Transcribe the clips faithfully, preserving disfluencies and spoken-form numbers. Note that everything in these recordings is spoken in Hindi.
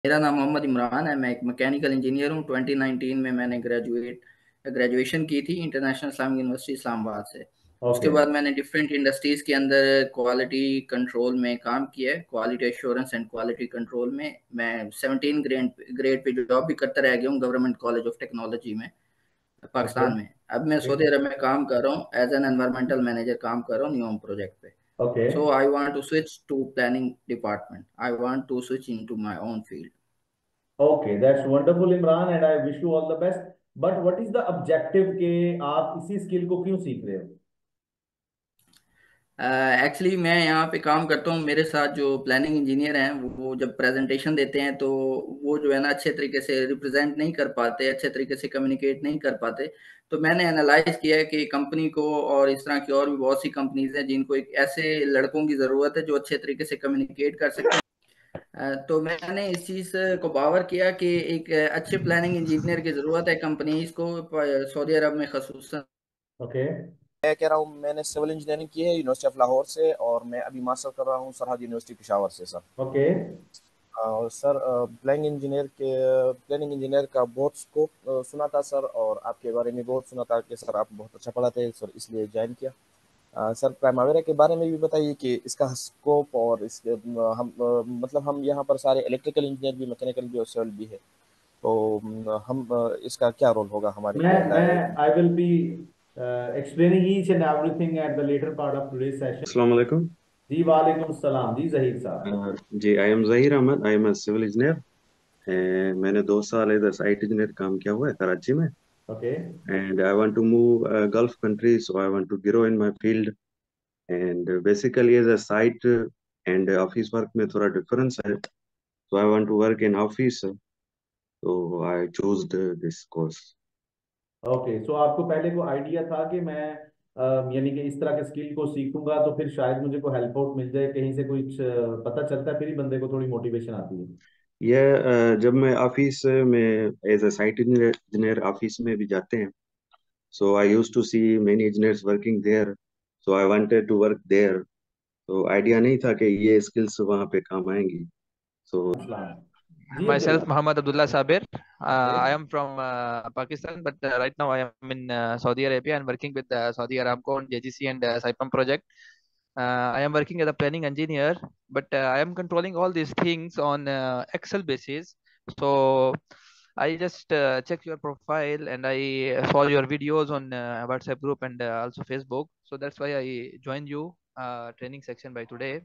मेरा नाम मोहम्मद इमरान है। मैं एक मैकेनिकल इंजीनियर हूँ। ट्वेंटी नाइनटीन में मैंने ग्रेजुएट ग्रेजुएशन की थी इंटरनेशनल इस्लामिक यूनिवर्सिटी इस्लामाबाद से। उसके ओके। बाद मैंने डिफरेंट इंडस्ट्रीज़ के अंदर क्वालिटी कंट्रोल में काम किया है। Quality assurance and quality control में मैं सेवनटीन ग्रेड ग्रेड पे जॉब भी करता रह गया हूँ गवर्नमेंट कॉलेज ऑफ टेक्नोलॉजी में, ओके। पाकिस्तान में। अब मैं ओके। सऊदी अरब में काम कर रहा हूँ, एज एन एनवायरमेंटल मैनेजर काम कर रहा हूँ न्यूम प्रोजेक्ट पे। Okay. So I want to switch to planning department. I want to switch into my own field. Okay, that's wonderful Imran and I wish you all the best. But what is the objective के आप इसी स्किल को क्यों सीख रहे हो? एक्चुअली मैं यहाँ पे काम करता हूँ, मेरे साथ जो प्लानिंग इंजीनियर हैं वो जब प्रेजेंटेशन देते हैं तो वो जो है ना अच्छे तरीके से रिप्रेजेंट नहीं कर पाते, अच्छे तरीके से कम्युनिकेट नहीं कर पाते। तो मैंने एनालाइज किया है कि कंपनी को और इस तरह की और भी बहुत सी कंपनीज हैं जिनको एक ऐसे लड़कों की ज़रूरत है जो अच्छे तरीके से कम्युनिकेट कर सकते हैं। अ, तो मैंने इस चीज़ को पावर किया कि एक अच्छे प्लानिंग इंजीनियर की ज़रूरत है कंपनीज को, सऊदी अरब में खसूस। ओके। मैं कह रहा हूँ, मैंने सिविल इंजीनियरिंग की है यूनिवर्सिटी ऑफ लाहौर से, और मैं अभी मास्टर कर रहा हूँ सरहद यूनिवर्सिटी पेशावर से सर। ओके। और सर, प्लानिंग इंजीनियर के प्लानिंग इंजीनियर का बहुत स्कोप सुना था सर, और आपके बारे में बहुत सुना था कि सर आप बहुत अच्छा पढ़ाते हैं सर, इसलिए ज्वाइन किया। अ, सर, प्राइमावेरा के बारे में भी बताइए कि इसका स्कोप और इसके अ, हम अ, मतलब हम यहाँ पर सारे इलेक्ट्रिकल इंजीनियर भी, मैकेनिकल भी और सिविल भी है, तो अम, हम अ, इसका क्या रोल होगा हमारी मैं मैं life? I will be explaining each and everything at the later part of today session. अस्सलाम वालेकुम। जी वालेकुम सलाम जी, जहीर साहब। अ, जी, I am Zaheer Ahmed. I am a civil engineer. मैंने दो साल इधर साइट इंजीनियर काम किया हुआ है कराची में। Okay. And I want to move Gulf country, so I want to grow in my field. And basically as a site and office work में थोड़ा डिफरेंस है, so I want to work in office, so I chose the, this course. Okay, so आपको पहले को आइडिया था कि मैं अ, यानी कि इस तरह के स्किल को सीखूंगा तो फिर शायद मुझे को हेल्प आउट मिल जाए, कहीं से कुछ अ, पता चलता है, फिर ही बंदे को थोड़ी मोटिवेशन आती है। यह जब मैं ऑफिस में as a site engineer office में भी जाते हैं, so I used to see many engineers working there, so I wanted to work there. तो आइडिया नहीं था कि ये स्किल्स वहाँ पे काम आएंगी। सो इस्लाम। जी Myself, Abdullah. Muhammad Abdullah Sabir. Uh, okay. I am from uh, Pakistan, but uh, right now I am in uh, Saudi Arabia and working with uh, Saudi Aramco on J G C and uh, Saipem project. Uh, I am working as a planning engineer, but uh, I am controlling all these things on uh, Excel basis. So I just uh, check your profile and I saw your videos on uh, WhatsApp group and uh, also Facebook. So that's why I joined you uh, training section by today.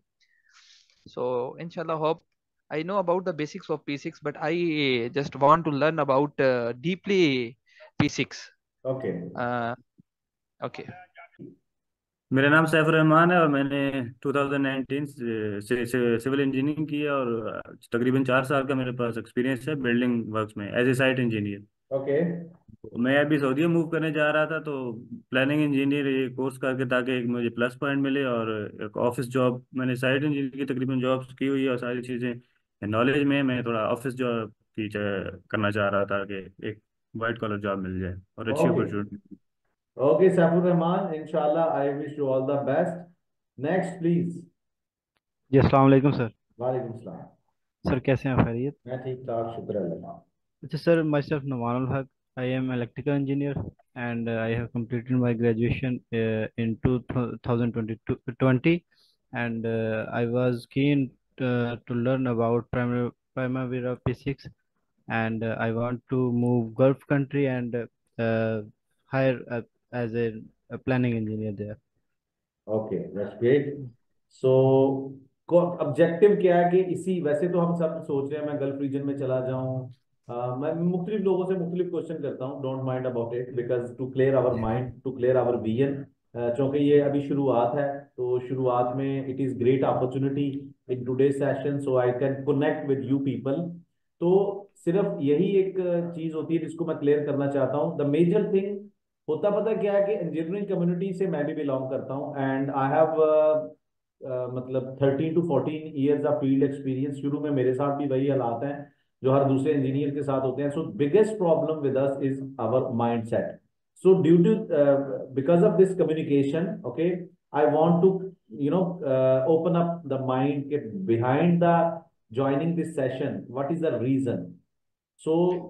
So inshallah, hope I know about the basics of P six, but I just want to learn about uh, deeply P six. Okay. Uh, okay. मेरा नाम सैफुर रहमान है और मैंने ट्वेंटी नाइनटीन से, से, से सिविल इंजीनियरिंग की है और तकरीबन चार साल का मेरे पास एक्सपीरियंस है बिल्डिंग वर्क्स में as a site engineer. Okay. मैं अभी सऊदी मूव करने जा रहा था, तो प्लानिंग इंजीनियर ये कोर्स करके ताकि एक मुझे प्लस पॉइंट मिले और एक ऑफिस जॉब, मैंने साइट इंजीनियर की तकरीबन जॉब्स की हुई है और सारी चीज़ें नॉलेज में मैं थोड़ा ऑफिस जॉब की च- करना चाह रहा था कि एक वाइट कॉलर जॉब मिल जाए और अच्छी okay. Opportunity. Okay Saifur Rahman, इंशाल्लाह I wish you all the best. Next please. जी अस्सलाम वालेकुम सर। वालेकुम सलाम। सर कैसे हैं, खैरियत? मैं ठीक ठाक, शुक्र अल्लाह अच्छा sir, myself Numanul Haq. I am electrical engineer and uh, I have completed my graduation uh, in two thousand twenty-two twenty, and uh, I was keen uh, to learn about primary Primavera P six, and uh, I want to move Gulf country and uh, hire uh, as a, a planning engineer there. Okay, that's great. So objective क्या है कि इसी, वैसे तो हम सब सोच रहे हैं मैं गल्फ रीजन में चला जाऊं। अ, मैं मुख्तलिफ लोगों से मुख्तलिफ क्वेश्चन करता हूं, don't mind about it, because to clear our mind, to clear our vision. क्योंकि ये अभी शुरुआत है, तो शुरुआत में it is great opportunity in today session, so I can connect with you people. तो सिर्फ यही एक चीज होती है जिसको मैं क्लियर करना चाहता हूँ। द मेजर थिंग होता पता क्या है कि इंजीनियरिंग कम्युनिटी से मैं भी बिलोंग करता हूँ, एंड आई हैव मतलब thirteen to fourteen years of field experience. शुरू में मेरे साथ भी वही हालात हैं जो हर दूसरे इंजीनियर के साथ होते हैं। So biggest problem with us is our mind set. So due to because of this communication, okay, I want to you know open up the mind के behind the joining this session? What is the reason? So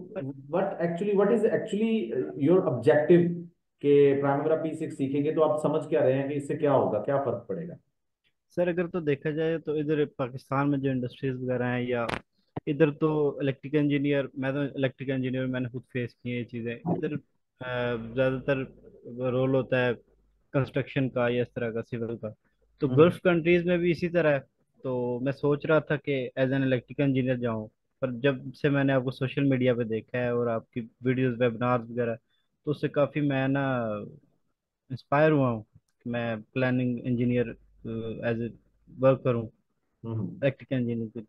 what actually what is actually your objective कि प्राइमरी पी सिक्स सीखेंगे तो आप समझ क्या रहे हैं कि इससे क्या होगा, क्या फर्क पड़ेगा? सर अगर तो देखा जाए तो इधर पाकिस्तान में जो इंडस्ट्रीज वगैरह हैं, या इधर तो इलेक्ट्रिकल इंजीनियर, मैं तो इलेक्ट्रिकल इंजीनियर, मैंने खुद फेस की है ये चीज़ें। इधर अ, ज़्यादातर रोल होता है कंस्ट्रक्शन का या इस तरह का, सिविल का। तो हम्म गल्फ कंट्रीज में भी इसी तरह है। तो मैं सोच रहा था कि एज एन इलेक्ट्रिकल इंजीनियर जाऊं, पर जब से मैंने आपको सोशल मीडिया पे देखा है और आपकी वीडियोस, वेबिनार्स वगैरह, तो उससे काफ़ी मैं ना इंस्पायर हुआ हूँ कि मैं planning engineer as a work करूँ हम्म इलेक्ट्रिकल इंजीनियर की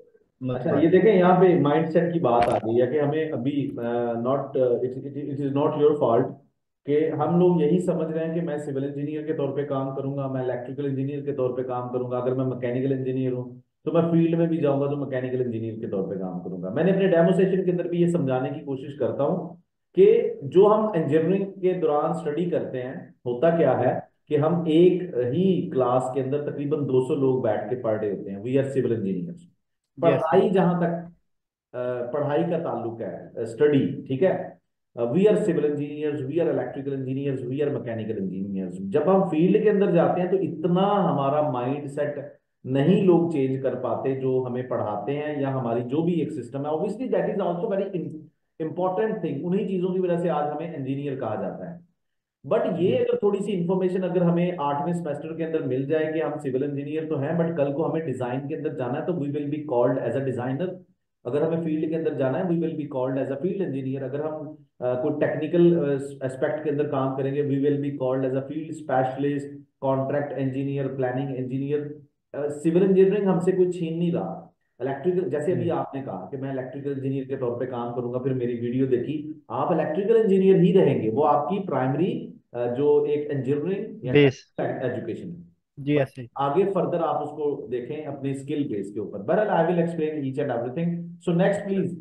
मदद अच्छा, ये पाके। देखें यहाँ पे माइंडसेट की बात आ गई है कि हमें अभी not it it is not your fault कि हम लोग यही समझ रहे हैं कि मैं सिविल इंजीनियर के तौर पे काम करूंगा, मैं इलेक्ट्रिकल इंजीनियर के तौर पे काम करूंगा, अगर मैं मैकेनिकल इंजीनियर हूँ तो मैं फील्ड में भी जाऊंगा तो मैकेनिकल इंजीनियर के तौर पे काम करूंगा। मैंने अपने डेमो सेशन के अंदर भी ये समझाने की कोशिश करता हूँ कि जो हम इंजीनियरिंग के दौरान स्टडी करते हैं, होता क्या है कि हम एक ही क्लास के अंदर तकरीबन दो सौ लोग बैठ के पढ़ रहे होते हैं। We are civil engineers. Yes sir. पढ़ाई जहां तक अ, पढ़ाई का ताल्लुक है, स्टडी, ठीक है, we are civil engineers, we are electrical engineers, we are mechanical engineers. जब हम फील्ड के अंदर जाते हैं तो इतना हमारा माइंड सेट नहीं लोग चेंज कर पाते जो हमें पढ़ाते हैं, या हमारी जो भी एक सिस्टम है। Obviously that is also very important thing. उन्हीं चीजों की वजह से आज हमें इंजीनियर कहा जाता है। बट ये जी अगर थोड़ी सी इंफॉर्मेशन अगर हमें आठवें सेमेस्टर के अंदर मिल जाए कि हम सिविल इंजीनियर तो हैं, बट कल को हमें डिजाइन के अंदर जाना है तो we will be called as a designer. अगर हमें फील्ड के अंदर जाना है we will be called as a field engineer. अगर हम uh, कोई टेक्निकल एस्पेक्ट के अंदर काम करेंगे we will be called as a field specialist, contract engineer, planning engineer. Civil engineering हमसे कोई छीन नहीं रहा। इलेक्ट्रिकल, जैसे अभी जी आपने कहा कि मैं इलेक्ट्रिकल इंजीनियर के तौर पे काम करूंगा, फिर मेरी वीडियो देखी, आप इलेक्ट्रिकल इंजीनियर ही रहेंगे। वो आपकी प्राइमरी जो एक इंजीनियरिंग या बेस। एजुकेशन है। जी बट ऐसे। आगे फर्दर आप उसको देखें अपने स्किल बेस के ऊपर। बहरहाल I will explain each and everything. So next please.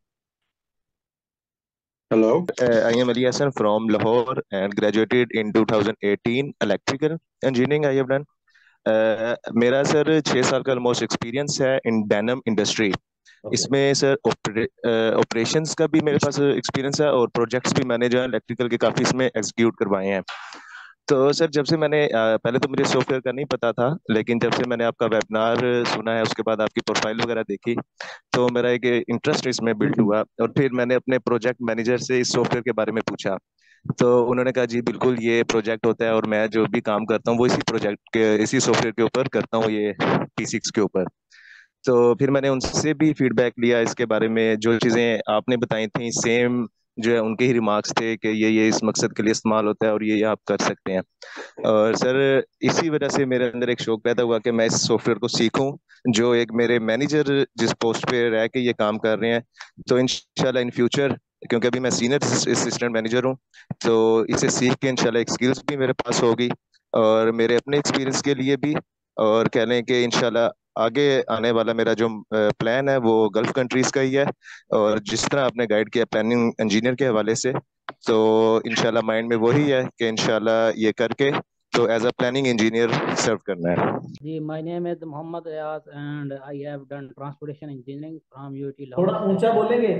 Hello, uh, I am Ali Hassan from Lahore and graduated in two thousand eighteen electrical engineering I have done. Uh, मेरा सर छः साल का ऑलमोस्ट एक्सपीरियंस है इन डेनम इंडस्ट्री। ओके। इसमें सर ऑपरेशंस का भी मेरे पास एक्सपीरियंस है और प्रोजेक्ट्स भी मैंने जो है इलेक्ट्रिकल के काफ़ी इसमें एग्जीक्यूट करवाए हैं। तो सर जब से मैंने अ, पहले तो मुझे सॉफ्टवेयर का नहीं पता था, लेकिन जब से मैंने आपका वेबिनार सुना है उसके बाद आपकी प्रोफाइल वगैरह देखी तो मेरा एक इंटरेस्ट इसमें बिल्ड हुआ। और फिर मैंने अपने प्रोजेक्ट मैनेजर से इस सॉफ्टवेयर के बारे में पूछा तो उन्होंने कहा जी बिल्कुल ये प्रोजेक्ट होता है और मैं जो भी काम करता हूँ वो इसी प्रोजेक्ट के इसी सॉफ्टवेयर के ऊपर करता हूँ, ये पी सिक्स के ऊपर। तो फिर मैंने उनसे भी फीडबैक लिया इसके बारे में, जो चीज़ें आपने बताई थी सेम जो है उनके ही रिमार्क्स थे कि ये ये इस मकसद के लिए इस्तेमाल होता है और ये ये आप कर सकते हैं। और सर इसी वजह से मेरे अंदर एक शौक पैदा हुआ कि मैं इस सॉफ्टवेयर को सीखूं। जो एक मेरे मैनेजर जिस पोस्ट पे रह के ये काम कर रहे हैं, तो इंशाल्लाह इन फ्यूचर, क्योंकि अभी मैं सीनियर असिस्टेंट मैनेजर हूँ, तो इसे सीख के इंशाल्लाह एक स्किल्स भी मेरे पास होगी और मेरे अपने एक्सपीरियंस के लिए भी। और कह लें कि इंशाल्लाह आगे आने वाला मेरा जो प्लान है वो गल्फ कंट्रीज का ही है। और जिस तरह आपने गाइड किया प्लानिंग इंजीनियर के हवाले से, तो इंशाल्लाह माइंड में वही है कि इंशाल्लाह ये करके तो as a planning engineer serve करना है। जी, my name is Mohammad Ayaz and I have done transportation engineering from U T थोड़ा Lahore ऊंचा section. बोलेंगे?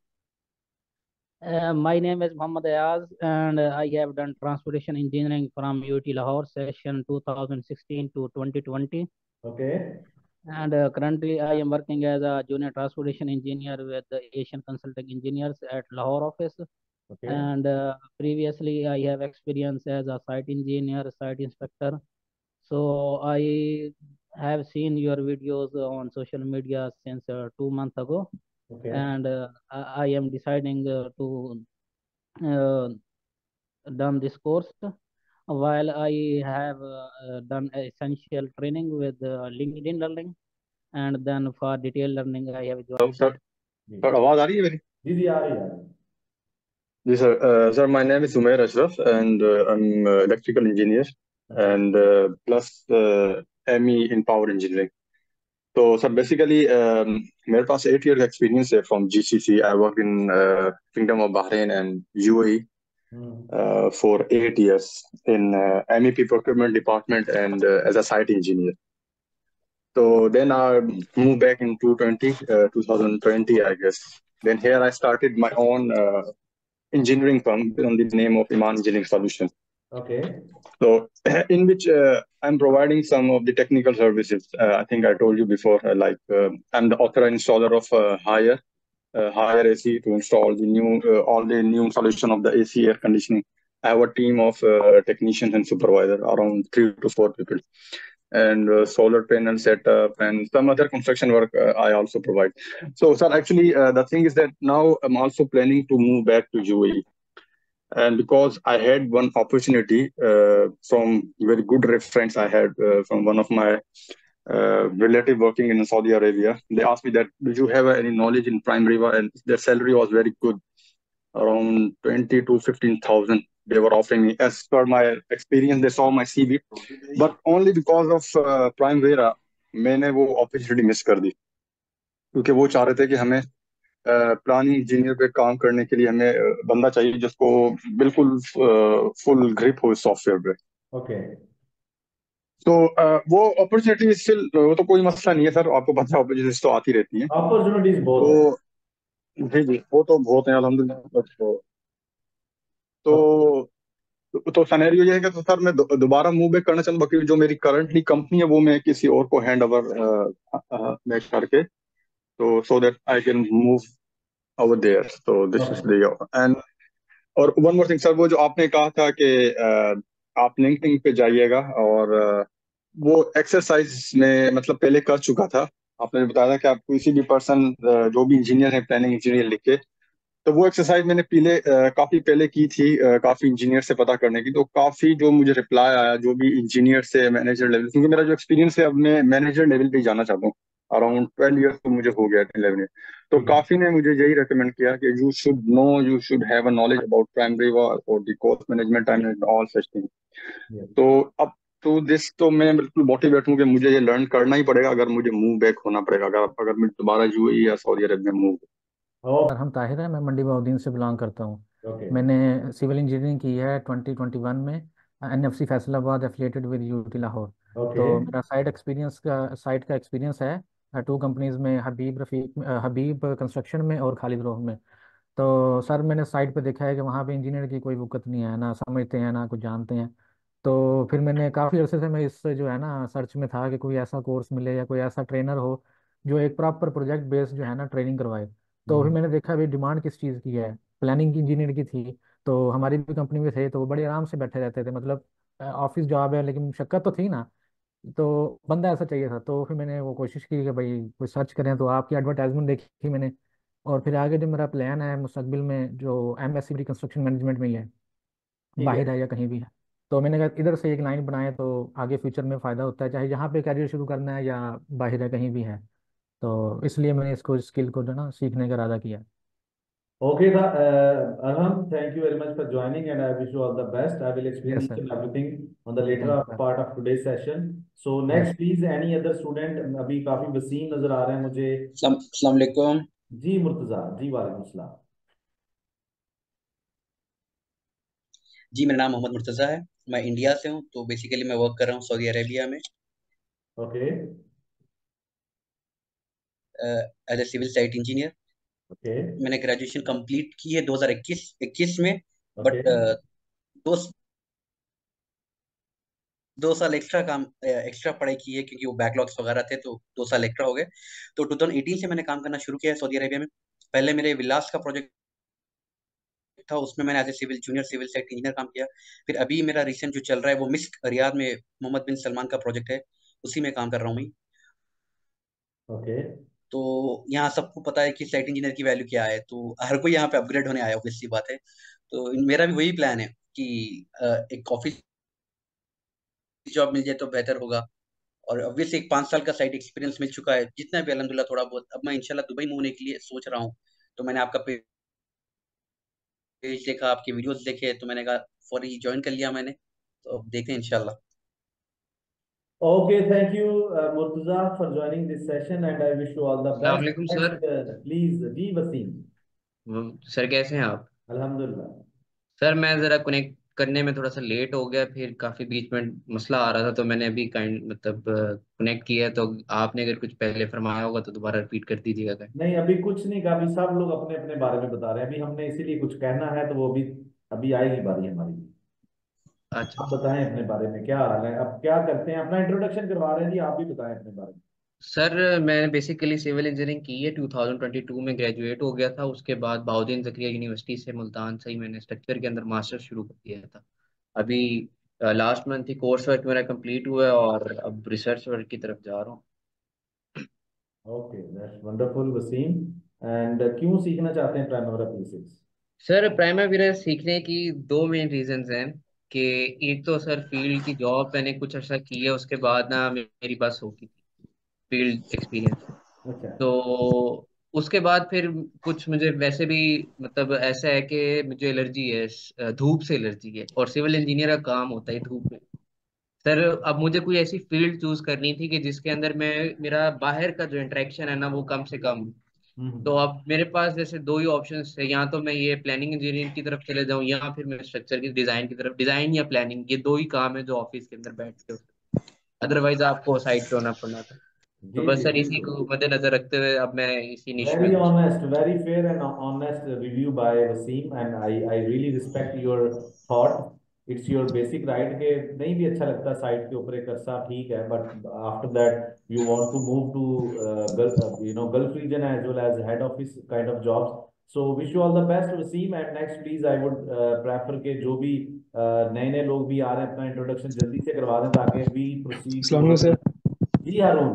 Uh, my name is Mohammad Ayaz and I have done transportation engineering from U T Lahore session two thousand sixteen to twenty twenty. Okay. And uh, currently I am working as a junior transportation engineer with the Asian Consulting Engineers at Lahore office. Okay. And uh, previously I have experience as a site engineer, site inspector. So I have seen your videos on social media since uh, two months ago, okay. and uh, I, I am deciding uh, to uh, done this course. While I have uh, uh, done essential training with uh, LinkedIn Learning, and then for detailed learning I have hello joined. Sir, sir आवाज आ रही है मेरी? जी जी आ रही है। जी sir, sir my name is Umair Ashraf and I am electrical engineer and plus ME in power engineering. तो सर बेसिकली मेरे पास एट ईयर एक्सपीरियंस है from GCC. I work in kingdom of Bahrain and UAE for eight years in MEP procurement department and as a site engineer. So then I moved back in twenty twenty, uh, twenty twenty, I guess. Then here I started my own uh, engineering firm on the name of Iman Engineering Solutions. Okay. So in which uh, I'm providing some of the technical services. Uh, I think I told you before, uh, like uh, I'm the author and installer of uh, Hire, uh, Hire A C to install the new, uh, all the new solution of the A C air conditioning. I have a team of uh, technicians and supervisors, around three to four people. And uh, solar panel setup and some other construction work uh, I also provide. So, sir, actually, uh, the thing is that now I'm also planning to move back to U A E. And because I had one opportunity uh, from very good reference I had uh, from one of my uh, relative working in Saudi Arabia, they asked me that, do you have any knowledge in Prime River? And their salary was very good, around twenty to fifteen thousand. They were offering me. As per my experience, they saw my C V, but only because of uh, Prime Vera, मैंने वो opportunity miss कर दी, क्योंकि वो चाह रहे थे कि हमें प्लानिंग इंजीनियर पे काम करने के लिए हमें uh, बंदा चाहिए जिसको बिल्कुल फुल ग्रिप हो सॉफ्टवेयर पे. ओके. तो uh, वो अपॉर्चुनिटी स्टिल वो तो कोई मसला नहीं है सर, आपको पता है अपॉर्चुनिटीज तो आती रहती हैं. अपॉर्चुनिटीज बहुत तो है. जी जी वो तो बहुत है अल्हम्दुलिल्लाह. तो तो तो सिनेरियो ये है कि तो सर मैं दो- दोबारा मूव बैक करना चाहूँ, बाकी जो मेरी करंटली कंपनी है वो मैं किसी और को हैंड ओवर मैं करके, तो so that I can move over there. तो दिस इज द एंड. और वन मोर थिंग सर, वो जो आपने कहा था कि uh, आप लिंक्डइन पे जाइएगा, और uh, वो एक्सरसाइज में मतलब पहले कर चुका था. आपने बताया था कि आप किसी भी पर्सन जो भी इंजीनियर है प्लानिंग इंजीनियर लिख के, तो वो एक्सरसाइज मैंने पहले अ, काफी पहले की थी, अ, काफी इंजीनियर से पता करने की. तो काफी जो मुझे रिप्लाई आया जो भी इंजीनियर से मैनेजर लेवल, क्योंकि मेरा जो एक्सपीरियंस है अब मैं मैनेजर लेवल पे जाना चाहता हूँ. अराउंड ट्वेल्व इयर्स तो मुझे हो गया इलेवन में. तो काफी ने मुझे यही रेकमेंड किया कि you should know, you should have a knowledge about primary और the cost management and all such thing. तो अब तो दिस तो मैं बिल्कुल मोटिवेट हूँ कि मुझे ये लर्न करना ही पड़ेगा अगर मुझे मूव बैक होना पड़ेगा, अगर अगर मैं दोबारा यूएई या सऊदी अरब में मूव. सर हम ताहिर है, मैं मंडी बहाउद्दीन से बिलोंग करता हूँ. ओके. मैंने सिविल इंजीनियरिंग की है ट्वेंटी ट्वेंटी वन में, NFC Faisalabad affiliated with UT Lahore. Okay. तो मेरा साइट एक्सपीरियंस का साइट का एक्सपीरियंस है टू कंपनीज में, हबीब रफीक हबीब कंस्ट्रक्शन में और खालिद रोह में. तो सर मैंने साइट पे देखा है कि वहाँ पे इंजीनियर की कोई वक़्त नहीं है, ना समझते हैं ना कुछ जानते हैं. तो फिर मैंने काफ़ी अरसे से मैं इस जो है ना सर्च में था कि कोई ऐसा कोर्स मिले या कोई ऐसा ट्रेनर हो जो एक प्रॉपर प्रोजेक्ट बेस्ड जो है ना ट्रेनिंग करवाए. तो फिर मैंने देखा भाई डिमांड किस चीज़ की है, प्लानिंग इंजीनियर की थी. तो हमारी भी कंपनी में थे तो वो बड़े आराम से बैठे रहते थे, मतलब ऑफिस जॉब है लेकिन मुशक्क़त तो थी ना. तो बंदा ऐसा चाहिए था. तो फिर मैंने वो कोशिश की कि भाई कोई सर्च करें, तो आपकी एडवर्टाइजमेंट देखी मैंने. और फिर आगे जो मेरा प्लान है मुस्तकबिल में, जो M S C construction management में ही है, ठीक है. बाहर है या कहीं भी है, तो मैंने कहा इधर से एक लाइन बनाए तो आगे फ्यूचर में फ़ायदा होता है, चाहे यहाँ पे करियर शुरू करना है या बाहर है कहीं भी है. तो इसलिए मैंने इसको स्किल को जो ना सीखने का इरादा किया. Okay, the, uh, Arham, thank you very much for joining, and I wish you all the best. I will explain yes each sir. and everything on the later thank you part of today's session. So sir. next, please, any other student? अभी काफी वसीम नजर आ रहे हैं मुझे. अस्सलाम वालेकुम. जी मुर्तजा जी, वालेकुम सलाम. जी मेरा नाम मोहम्मद मुर्तज़ा है, मैं इंडिया से हूँ. तो बेसिकली मैं वर्क कर रहा हूँ सऊदी अरेबिया में okay. As a civil site engineer. Okay. मैंने ग्रेजुएशन कंप्लीट की है दो हज़ार इक्कीस में, ओके. बट दो दो साल एक्स्ट्रा काम एक्स्ट्रा पढ़ाई की है क्योंकि वो बैकलॉग्स वगैरह थे, तो दो साल एक्स्ट्रा हो गए. तो दो हज़ार अठारह से मैंने काम करना शुरू किया है सऊदी अरेबिया में. पहले मेरे विलास का प्रोजेक्ट था, उसमें मैंने as a civil junior civil site engineer काम किया. फिर अभी मेरा रिसेंट जो चल रहा है वो मिस्क रियाद में मोहम्मद बिन सलमान का प्रोजेक्ट है, उसी में काम कर रहा हूँ मैं. ओके. तो यहाँ सबको पता है कि साइट इंजीनियर की वैल्यू क्या है, तो हर कोई यहाँ पे अपग्रेड होने आया, ऑब्वियस सी बात है. तो मेरा भी वही प्लान है कि अ, एक ऑफिस जॉब मिल जाए तो बेहतर होगा. और ऑब्वियसली एक पाँच साल का साइट एक्सपीरियंस मिल चुका है जितना भी अल्हम्दुलिल्लाह थोड़ा बहुत. अब मैं इंशाल्लाह दुबई मूव होने के लिए सोच रहा हूँ. तो मैंने आपका पेज देखा, आपके वीडियोस देखे, तो मैंने कहा फौरी ज्वाइन कर लिया मैंने. तो अब देखते हैं इंशाल्लाह. Okay, thank you, uh, Murtaza, for joining this session, and I wish you all the अस्सलाम best. वालेकुम सर. Next, uh, please, जी वसीम. वो- सर कैसे हैं आप? अल्हम्दुलिल्लाह. सर मैं ज़रा कनेक्ट करने में थोड़ा सा लेट हो गया, फिर काफी बीच में मसला आ रहा था, तो मैंने अभी काइंड मतलब कनेक्ट किया है। तो आपने अगर कुछ पहले फरमाया होगा तो दोबारा रिपीट कर दीजिएगा काइंड। नहीं, अभी कुछ नहीं कहा, अभी सब लोग अपने अपने बारे में बता रहे हैं। अभी हमने इसीलिए कुछ कहना है तो वो अभी अभी आएगी बारी हमारी। अच्छा आप बताएं अपने बारे में क्या हाल है, अब क्या करते हैं, अपना इंट्रोडक्शन करवा रहे हैं जी, आप भी बताएं अपने बारे में। सर, मैंने बेसिकली सिविल इंजीनियरिंग की है, टू थाउज़ेंड ट्वेंटी टू में ग्रेजुएट हो गया था। उसके बाद बहाउद्दीन ज़करिया यूनिवर्सिटी से मुल्तान से ही मैंने स्ट्रक्चर के अंदर मास्टर शुरू कर दिया था। अभी लास्ट मंथ ही कोर्स वर्क मेरा कंप्लीट हुआ है और अब रिसर्च वर्क की तरफ जा रहा हूँ। Okay, that's wonderful Waseem. And क्यों सीखना चाहते हैं primary P six? Sir, primary सीखने की दो मेन रीजंस हैं कि एक तो सर फील्ड की जॉब मैंने कुछ अर्सा की है, उसके बाद ना मेरी बस हो गई थी फील्ड एक्सपीरियंस। अच्छा। तो उसके बाद फिर कुछ मुझे वैसे भी मतलब ऐसा है कि मुझे एलर्जी है, अ, धूप से एलर्जी है, और सिविल इंजीनियर का काम होता है धूप में। सर, अब मुझे कोई ऐसी फील्ड चूज करनी थी कि जिसके अंदर मैं मेरा बाहर का जो इंटरेक्शन है ना वो कम से कम हो। तो हम्म। अब मेरे पास जैसे दो ही ऑप्शंस थे, या तो मैं ये प्लानिंग इंजीनियरिंग की तरफ चले जाऊं या फिर मैं स्ट्रक्चर की डिजाइन की तरफ। डिजाइन या प्लानिंग, ये दो ही काम है जो ऑफिस के अंदर बैठ के होते, अदरवाइज आपको साइट पे होना पड़ना था। तो जी बस जी सर इसी बिल्कुल। को मद्देनजर रखते हुए अब मैं इसी निश में Very घुसा। honest, very fair and honest review by Wasim, and I I really respect your thought. It's your basic right के नहीं भी अच्छा लगता साइट के ऊपर एक अर्सा ठीक है, but after that you want to move to uh, Gulf, uh, you know Gulf region as well as head office kind of jobs. So wish you all the best Wasim, and next please I would uh, prefer के जो भी नए नए लोग भी आ रहे हैं अपना इंट्रोडक्शन जल्दी से करवा दें ताकि we proceed अस्सलाम वालेकुम towards। सर। जी हारून।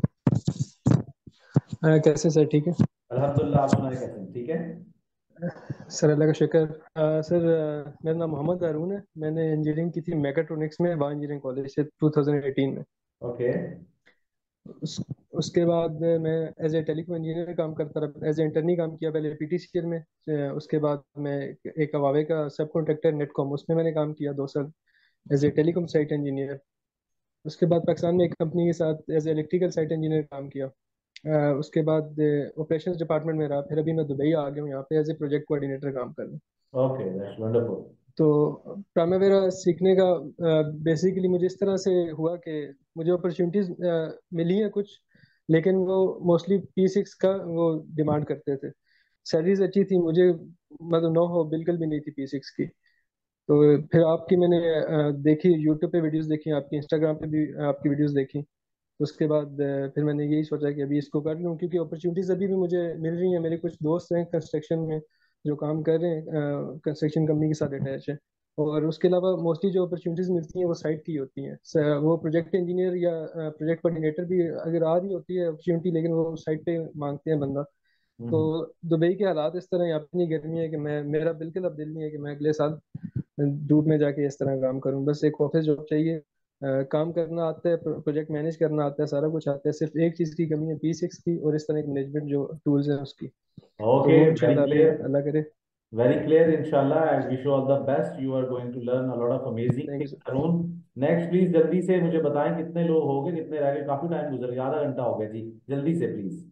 हाँ, कैसे सर? ठीक है अल्हम्दुलिल्लाह, आप सुनाए कैसे हैं? ठीक है। सर, अल्लाह का शुक्र। अ, सर, अ, मेरा नाम मोहम्मद हारून है। मैंने इंजीनियरिंग की थी मैकेट्रॉनिक्स में वाह इंजीनियरिंग कॉलेज से टू थाउज़ेंड एटीन में। ओके। उस, उसके बाद मैं एज ए टेलीकॉम इंजीनियर काम करता रहा। एज ए इंटर्नी काम किया पहले पीटीसीएल में। अ, उसके बाद मैं एक हवावे का सब कॉन्ट्रैक्टर नेटकॉम, उसमें मैंने काम किया दो साल as a telecom site engineer. उसके बाद पाकिस्तान में एक कंपनी के साथ as a electrical site engineer काम किया। अ, उसके बाद ऑपरेशंस डिपार्टमेंट में रहा। फिर अभी मैं दुबई आ गया हूँ यहाँ पे एज ए प्रोजेक्ट कोऑर्डिनेटर काम कर रहा हूँ। Okay, that's wonderful. तो प्राइमवेरा सीखने का बेसिकली मुझे इस तरह से हुआ कि मुझे अपॉर्चुनिटीज मिली हैं कुछ, लेकिन वो मोस्टली पी सिक्स का वो डिमांड करते थे। सैलरीज अच्छी थी, मुझे मतलब नो हो बिल्कुल भी नहीं थी पी सिक्स की। तो फिर आपकी मैंने अ, देखी, यूट्यूब पे वीडियोस देखी, आपकी इंस्टाग्राम पे भी आपकी वीडियोस देखी। उसके बाद अ, फिर मैंने यही सोचा कि अभी इसको कर लूँ, क्योंकि अपॉर्चुनिटीज अभी भी मुझे मिल रही हैं। मेरे कुछ दोस्त हैं कंस्ट्रक्शन में जो काम कर रहे हैं, कंस्ट्रक्शन कंपनी के साथ अटैच है। और उसके अलावा मोस्टली जो अपॉर्चुनिटीज मिलती हैं वो साइट की होती हैं। स- वो प्रोजेक्ट इंजीनियर या प्रोजेक्ट कोऑर्डिनेटर भी अगर आ रही होती है अपॉर्चुनिटी, लेकिन वो साइट पे मांगते हैं बंदा। तो हम्म। दुबई के हालात इस तरह, यहाँ पे इतनी गर्मी है कि मैं मेरा बिल्कुल अब दिल नहीं है कि मैं अगले साल धूप में जाके इस तरह काम करूं। बस एक ऑफिस जॉब चाहिए। अ, काम करना आता है, प्रोजेक्ट मैनेज करना आता है, सारा कुछ आता है। सिर्फ एक चीज़ की कमी है पी सिक्स की, और इस तरह के मैनेजमेंट जो टूल्स हैं उसकी। तो ओके, वो वेरी इंशाल्लाह अभी क्लियर। अल्लाह करे। वेरी क्लियर, इंशाल्लाह। I wish you all the best, you are going to learn a lot of amazing thank you things sir. Arun. Next please जल्दी से मुझे बताएं कितने लोग हो गए, कितने रह गए, काफी टाइम गुजर गया, आधा घंटा हो गया जी। जल्दी से प्लीज।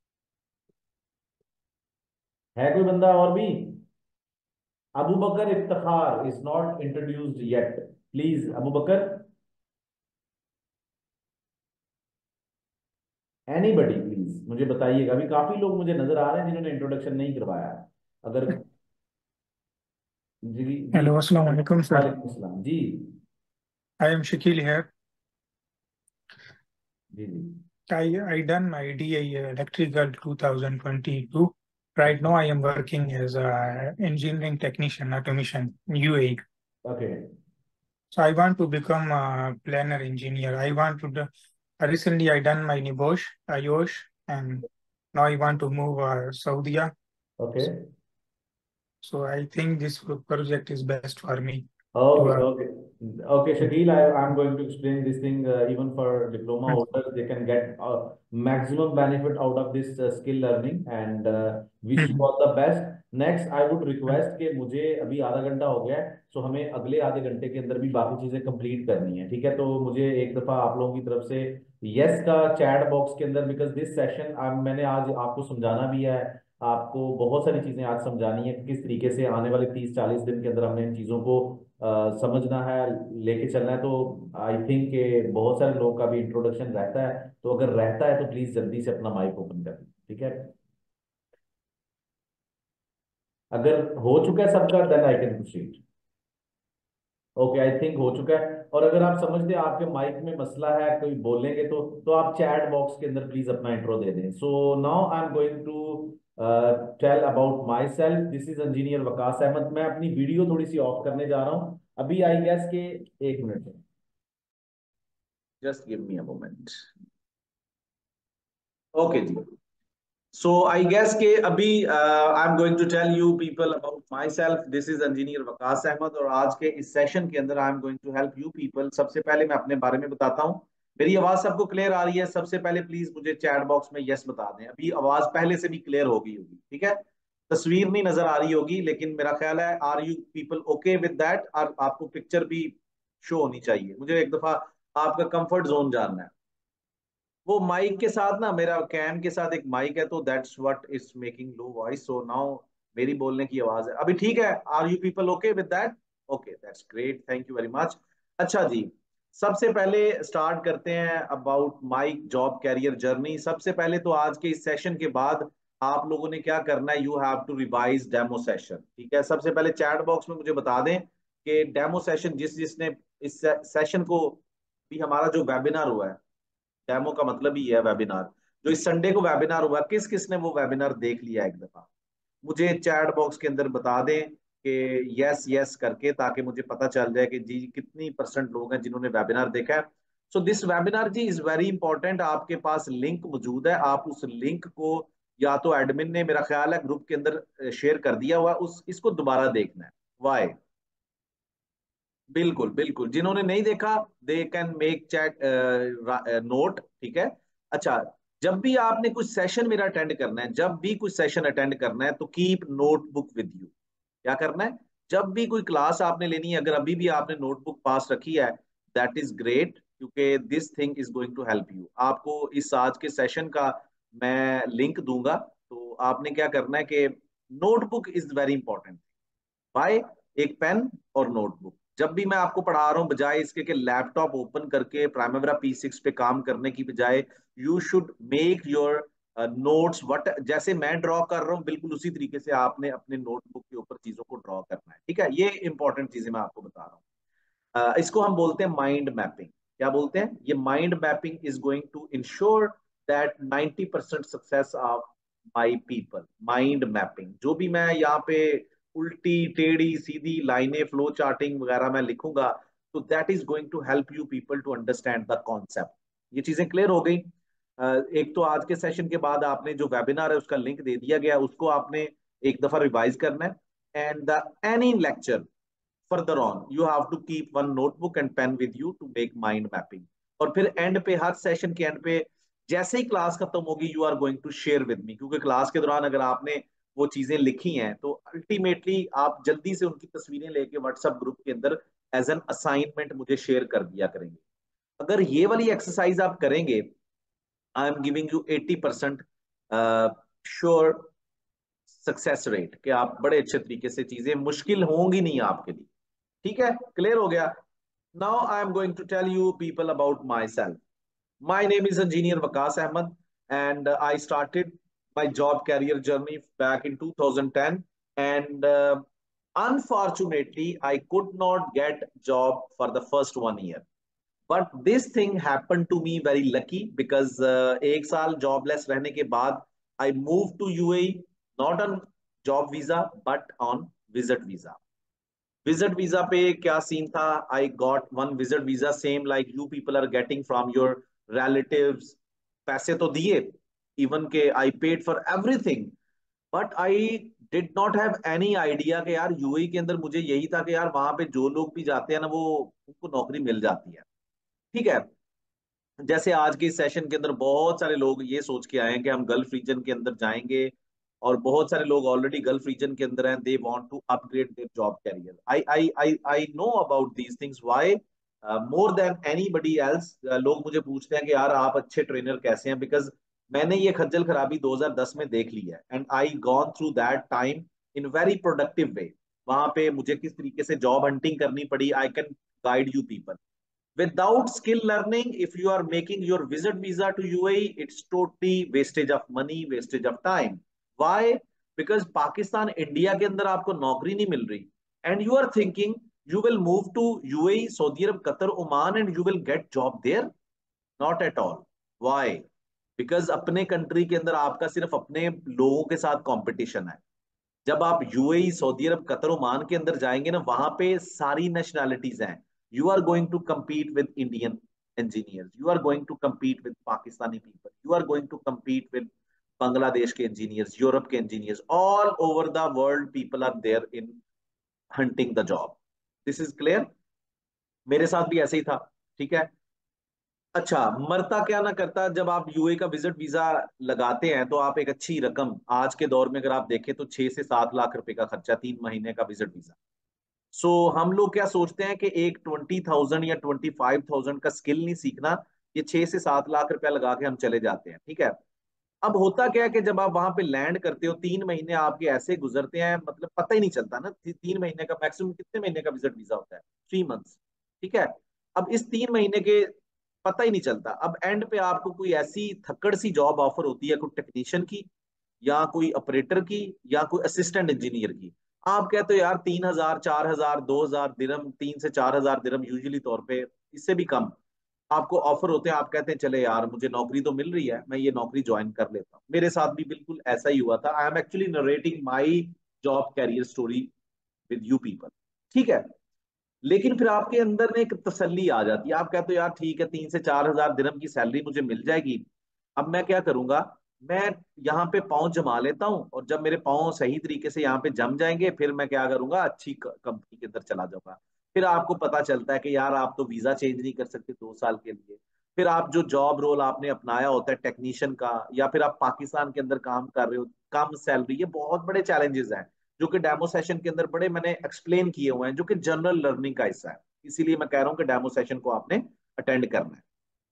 है कोई बंदा और भी? Abu Bakar Iftikhar is not introduced yet. Please Abu Bakar, anybody please मुझे बताइएगा। अभी काफी लोग मुझे नजर आ रहे हैं जिन्होंने इंट्रोडक्शन नहीं करवाया। अगर जी जी। Hello, Assalamu alaikum, sir. वालेकुम सलाम जी। I am Shakil here. जी जी। I, I done my D A Electrical twenty twenty-two. Right now, I am working as a engineering technician, automation, U A E. Okay. So I want to become a planner engineer. I want to do, uh, recently I done my Nibosh, Ayosh, and now I want to move uh, Saudi. Okay. So I think this project is best for me to. Okay, Uh, okay, okay, Shakil. I I'm going to explain this thing. Uh, even for diploma holders, they can get uh, maximum benefit out of this uh, skill learning. And uh, wish you Mhm. all the best. Next, I would request कि मुझे अभी आधा घंटा हो गया है, सो हमें अगले आधे घंटे के अंदर भी बाकी चीजें कंप्लीट करनी है, ठीक है? तो मुझे एक दफा आप लोगों की तरफ से यस का चैट बॉक्स के अंदर, बिकॉज दिस सेशन मैंने आज आपको समझाना भी है, आपको बहुत सारी चीजें आज समझानी है कि किस तरीके से आने वाले तीस चालीस दिन के अंदर हमने इन चीजों को अ, समझना है, लेके चलना है। तो आई थिंक कि बहुत सारे लोगों का भी इंट्रोडक्शन रहता है, तो अगर रहता है तो प्लीज जल्दी से अपना माइक ओपन कर लीजिए, ठीक है। अगर हो चुका है सबका, then I can proceed. Okay, I think हो चुका है। और अगर आप समझते हैं आपके माइक में मसला है, कोई बोलेंगे तो तो आप चैट बॉक्स के अंदर प्लीज अपना इंट्रो दे दें। So now I am going to tell about myself. This is engineer Waqas Ahmed. मैं अपनी वीडियो थोड़ी सी ऑफ करने जा रहा हूँ अभी, आई गेस के एक minute, just give me a moment. Okay जी, so I guess के अभी uh, I'm going to tell you people about myself. This is engineer Waqas Ahmad और आज के इस सेशन के अंदर I'm going to help you people. सबसे पहले मैं अपने बारे में बताता हूँ। मेरी आवाज सबको क्लियर आ रही है? सबसे पहले प्लीज मुझे चैट बॉक्स में यस बता दें। अभी आवाज पहले से भी क्लियर हो गई होगी, ठीक है। तस्वीर नहीं नजर आ रही होगी, लेकिन मेरा ख्याल है are you people okay with that. और आपको पिक्चर भी शो होनी चाहिए। मुझे एक दफा आपका कंफर्ट जोन जानना है। वो माइक के साथ ना, मेरा कैम के साथ एक माइक है, तो that's what is making low voice. So now मेरी बोलने की आवाज है अभी ठीक है? Are you people okay with that? Okay, that's great, thank you very much. अच्छा जी, सबसे पहले स्टार्ट करते हैं about my job career journey. सबसे पहले तो आज के इस सेशन के बाद आप लोगों ने क्या करना है, you have to revise demo session, ठीक है। सबसे पहले चैट बॉक्स में मुझे बता दें कि डेमो सेशन जिस जिसने इस सेशन को भी, हमारा जो वेबिनार हुआ है, डेमो का मतलब ही है वेबिनार, जो इस संडे को वेबिनार हुआ, किस किस ने वो वेबिनार देख लिया एक दफा मुझे चैट बॉक्स के अंदर बता दें कि यस यस करके, ताकि मुझे पता चल जाए कि जी कितनी परसेंट लोग हैं जिन्होंने वेबिनार देखा है। सो दिस वेबिनार जी इज वेरी इंपॉर्टेंट। आपके पास लिंक मौजूद है, आप उस लिंक को या तो एडमिन ने मेरा ख्याल है ग्रुप के अंदर शेयर कर दिया हुआ, उस इसको दोबारा देखना है। वाई? बिल्कुल बिल्कुल, जिन्होंने नहीं देखा they can make chat note, ठीक है। अच्छा, जब भी आपने कुछ सेशन मेरा अटेंड करना है, जब भी कुछ सेशन अटेंड करना है, तो कीप नोटबुक विद यू। क्या करना है? जब भी कोई क्लास आपने लेनी है, अगर अभी भी आपने नोटबुक पास रखी है, दैट इज ग्रेट, क्योंकि this thing is going to help you. आपको इस आज के सेशन का मैं लिंक दूंगा, तो आपने क्या करना है कि notebook is very important. Buy एक पेन और नोटबुक। जब भी मैं आपको पढ़ा रहा हूं, बजाय इसके कि लैपटॉप ओपन करके प्राइमेरा पी सिक्स पे काम करने की बजाय, you should make your notes what जैसे मैं ड्रॉ कर रहा हूँ, बिल्कुल उसी तरीके से आपने अपने नोटबुक के ऊपर चीजों को ड्रॉ करना है, ठीक है। ये इंपॉर्टेंट चीजें मैं आपको बता रहा हूँ। Uh, इसको हम बोलते हैं माइंड मैपिंग। क्या बोलते हैं? ये mind mapping is going to ensure that ninety percent success of my people. Mind mapping, जो भी मैं यहाँ पे उल्टी टेढ़ी सीधी लाइनें, फ्लो चार्टिंग वगैरह मैं लिखूंगा, तो that is going to help you people to understand the concept. ये चीजें क्लियर हो गई। uh, एक तो आज के सेशन के बाद आपने जो वेबिनार है उसका लिंक दे दिया गया, उसको आपने एक दफा रिवाइज करना है। And the any lecture further on you have to keep one notebook and pen with you to make mind mapping। और फिर एंड पे, हर सेशन के एंड पे, जैसे ही क्लास खत्म होगी, you are going to share with me, क्योंकि क्लास के दौरान अगर आपने वो चीजें लिखी हैं, तो अल्टीमेटली आप जल्दी से उनकी तस्वीरें लेके व्हाट्सएप ग्रुप के अंदर एज एन असाइनमेंट मुझे शेयर कर दिया करेंगे। अगर ये वाली एक्सरसाइज आप करेंगे, I am giving you eighty percent sure success rate, कि आप बड़े अच्छे तरीके से, चीजें मुश्किल होंगी नहीं आपके लिए, ठीक है। क्लियर हो गया? Now I am going to tell you people about myself. My name is engineer Waqas Ahmed and I started my job career journey back in two thousand ten and unfortunately I could not get job for the first one year, but this thing happened to me very lucky because uh, एक साल जॉबलेस रहने के बाद I moved to U A E not on job visa but on visit visa। Visit visa पे क्या सीन था? I got one visit visa same like you people are getting from your relatives. पैसे तो दिए, इवन के I paid for everything, but I did not have any idea कि यार यूएई के अंदर, मुझे यही था कि यार वहां पे जो लोग भी जाते हैं ना, वो उनको नौकरी मिल जाती है, ठीक है। जैसे आज के सेशन के अंदर बहुत सारे लोग ये सोच के आए हैं कि हम गल्फ रीजन के अंदर जाएंगे, और बहुत सारे लोग ऑलरेडी गल्फ रीजन के अंदर हैं, they want to upgrade their job career. I I I I know about these things, why more than anybody else. लोग मुझे पूछते हैं कि यार आप अच्छे ट्रेनर कैसे हैं, बिकॉज मैंने ये खज्जल खराबी दो हज़ार दस में देख ली है, and I gone through that time in very productive way. वहां पे मुझे किस तरीके से जॉब हंटिंग करनी पड़ी, I can guide you people. Without skill learning, if you are making your visit visa to U A E, it's totally wastage of money, wastage of time. Why? Because Pakistan, India के अंदर आपको नौकरी नहीं मिल रही, and you are thinking you will move to U A E, Saudi Arab, Qatar, Oman, and you will get job there. Not at all. Why? Because अपने कंट्री के अंदर आपका सिर्फ अपने लोगों के साथ कंपटीशन है। जब आप UAE, Saudi Arab, Qatar, Oman के अंदर जाएंगे ना, वहां पे सारी नेशनैलिटीज हैं। You are going to compete with Indian engineers, you are going to compete with Pakistani people, you are going to compete with Bangladesh के engineers, यूरोप के engineers, all over the world people are there in hunting the job. This is clear? मेरे साथ भी ऐसे ही था, ठीक है। अच्छा, मरता क्या ना करता, जब आप यूए का विजिट वीजा लगाते हैं तो आप एक अच्छी रकम, आज के दौर में अगर आप देखें तो छह से सात लाख रुपए का खर्चा, तीन महीने का विजिट वीजा। सो so, हम लोग क्या सोचते हैं कि एक ट्वेंटी थाउजेंड या ट्वेंटी फाइव थाउजेंड का स्किल नहीं सीखना, ये छह से सात लाख रुपया लगा के हम चले जाते हैं, ठीक है। अब होता क्या है कि जब आप वहां पे लैंड करते हो, तीन महीने आपके ऐसे गुजरते हैं, मतलब पता ही नहीं चलता ना। ती, तीन महीने का मैक्सिमम कितने महीने का विजिट वीजा होता है? थ्री मंथ्स, ठीक है। अब इस तीन महीने के पता ही नहीं चलता। अब एंड पे आपको कोई ऐसी थक्कड़ सी जॉब ऑफर होती है, कोई टेक्नीशियन की या कोई ऑपरेटर की या कोई असिस्टेंट इंजीनियर की। आप कहते हो यार तीन हजार, चार हजार, दो हजार दिरम, तीन से चार हजार दिरम यूजुअली तौर पे, इससे भी कम आपको ऑफर होते हैं। आप कहते हैं चले यार, मुझे नौकरी तो मिल रही है, मैं ये नौकरी ज्वाइन कर लेता हूँ। मेरे साथ भी बिल्कुल ऐसा ही हुआ था। I am actually narrating my job career story with you people, ठीक है। लेकिन फिर आपके अंदर में एक तसल्ली आ जाती है, आप कहते हो यार ठीक है, तीन से चार हजार दिरहम की सैलरी मुझे मिल जाएगी, अब मैं क्या करूंगा, मैं यहाँ पे पाँव जमा लेता हूँ, और जब मेरे पाँव सही तरीके से यहाँ पे जम जाएंगे, फिर मैं क्या करूंगा, अच्छी कंपनी के अंदर चला जाऊंगा। फिर आपको पता चलता है कि यार आप तो वीजा चेंज नहीं कर सकते दो साल के लिए। फिर आप जो जॉब रोल आपने अपनाया होता है टेक्नीशियन का, या फिर आप पाकिस्तान के अंदर काम कर रहे हो, कम सैलरी, ये बहुत बड़े चैलेंजेस हैं जो कि डेमो सेशन के अंदर बड़े मैंने एक्सप्लेन किए हुए हैं, जो कि जनरल लर्निंग का हिस्सा है। इसीलिए मैं कह रहा हूं कि डेमो सेशन को आपने अटेंड करना है।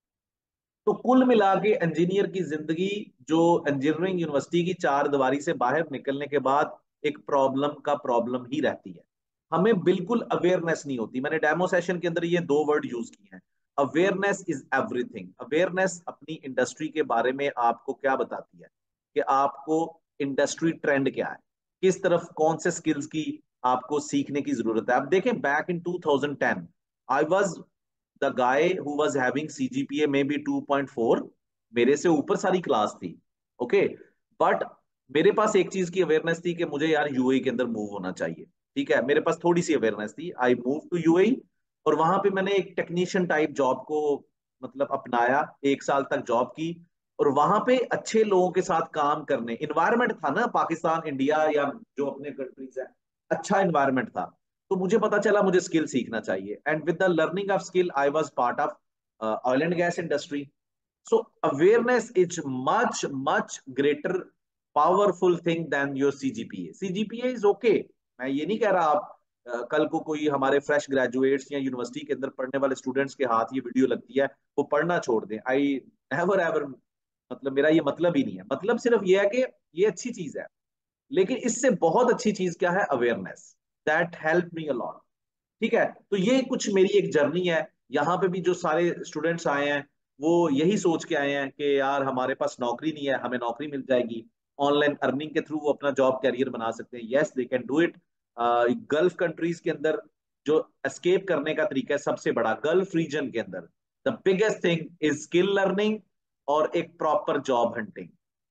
तो कुल मिला के इंजीनियर की जिंदगी, जो इंजीनियरिंग यूनिवर्सिटी की चार दीवारी से बाहर निकलने के बाद एक प्रॉब्लम का प्रॉब्लम ही रहती है। हमें बिल्कुल अवेयरनेस नहीं होती। मैंने डेमो सेशन के अंदर ये दो वर्ड यूज किए हैं, अवेयरनेस इज एवरीथिंग। अवेयरनेस अपनी इंडस्ट्री के बारे में आपको क्या बताती है कि आपको इंडस्ट्री ट्रेंड क्या है, किस तरफ कौन से स्किल्स की आपको सीखने की जरूरत है। अब देखें, back in two thousand ten I was the guy who was having CGPA maybe two point four, मेरे से ऊपर सारी क्लास थी, ओके। बट मेरे पास एक चीज की अवेयरनेस थी कि मुझे यार यूएई के अंदर मूव होना चाहिए, ठीक है। मेरे पास थोड़ी सी अवेयरनेस थी। आई मूव टू यूएई, और वहां पे मैंने एक टेक्नीशियन टाइप जॉब को मतलब अपनाया, एक साल तक जॉब की, और वहां पे अच्छे लोगों के साथ काम करने, इन्वायरमेंट था ना पाकिस्तान, इंडिया या जो अपने कंट्रीज है, अच्छा इन्वायरमेंट था। तो मुझे पता चला मुझे स्किल सीखना चाहिए, and with the learning of skill I was part of oil and gas industry. So awareness is much much greater powerful thing than your CGPA. CGPA is okay, मैं ये नहीं कह रहा आप uh, कल को कोई हमारे फ्रेश ग्रेजुएट्स या यूनिवर्सिटी के अंदर पढ़ने वाले स्टूडेंट्स के हाथ ये वीडियो लगती है वो पढ़ना छोड़ दें। आई नेवर एवर, मतलब मेरा ये मतलब ही नहीं है। मतलब सिर्फ ये है कि ये अच्छी चीज है, लेकिन इससे बहुत अच्छी चीज क्या है, awareness. That help me a lot, ठीक है। तो ये कुछ मेरी एक जर्नी है। यहाँ पे भी जो सारे स्टूडेंट्स आए हैं वो यही सोच के आए हैं कि यार हमारे पास नौकरी नहीं है, हमें नौकरी मिल जाएगी, ऑनलाइन अर्निंग के थ्रू वो अपना जॉब कैरियर बना सकते हैं। Yes they can do it. Gulf countries के अंदर जो एस्केप करने का तरीका है सबसे बड़ा, गल्फ रीजन के अंदर the biggest thing is skill learning और एक प्रॉपर जॉब हंटिंग।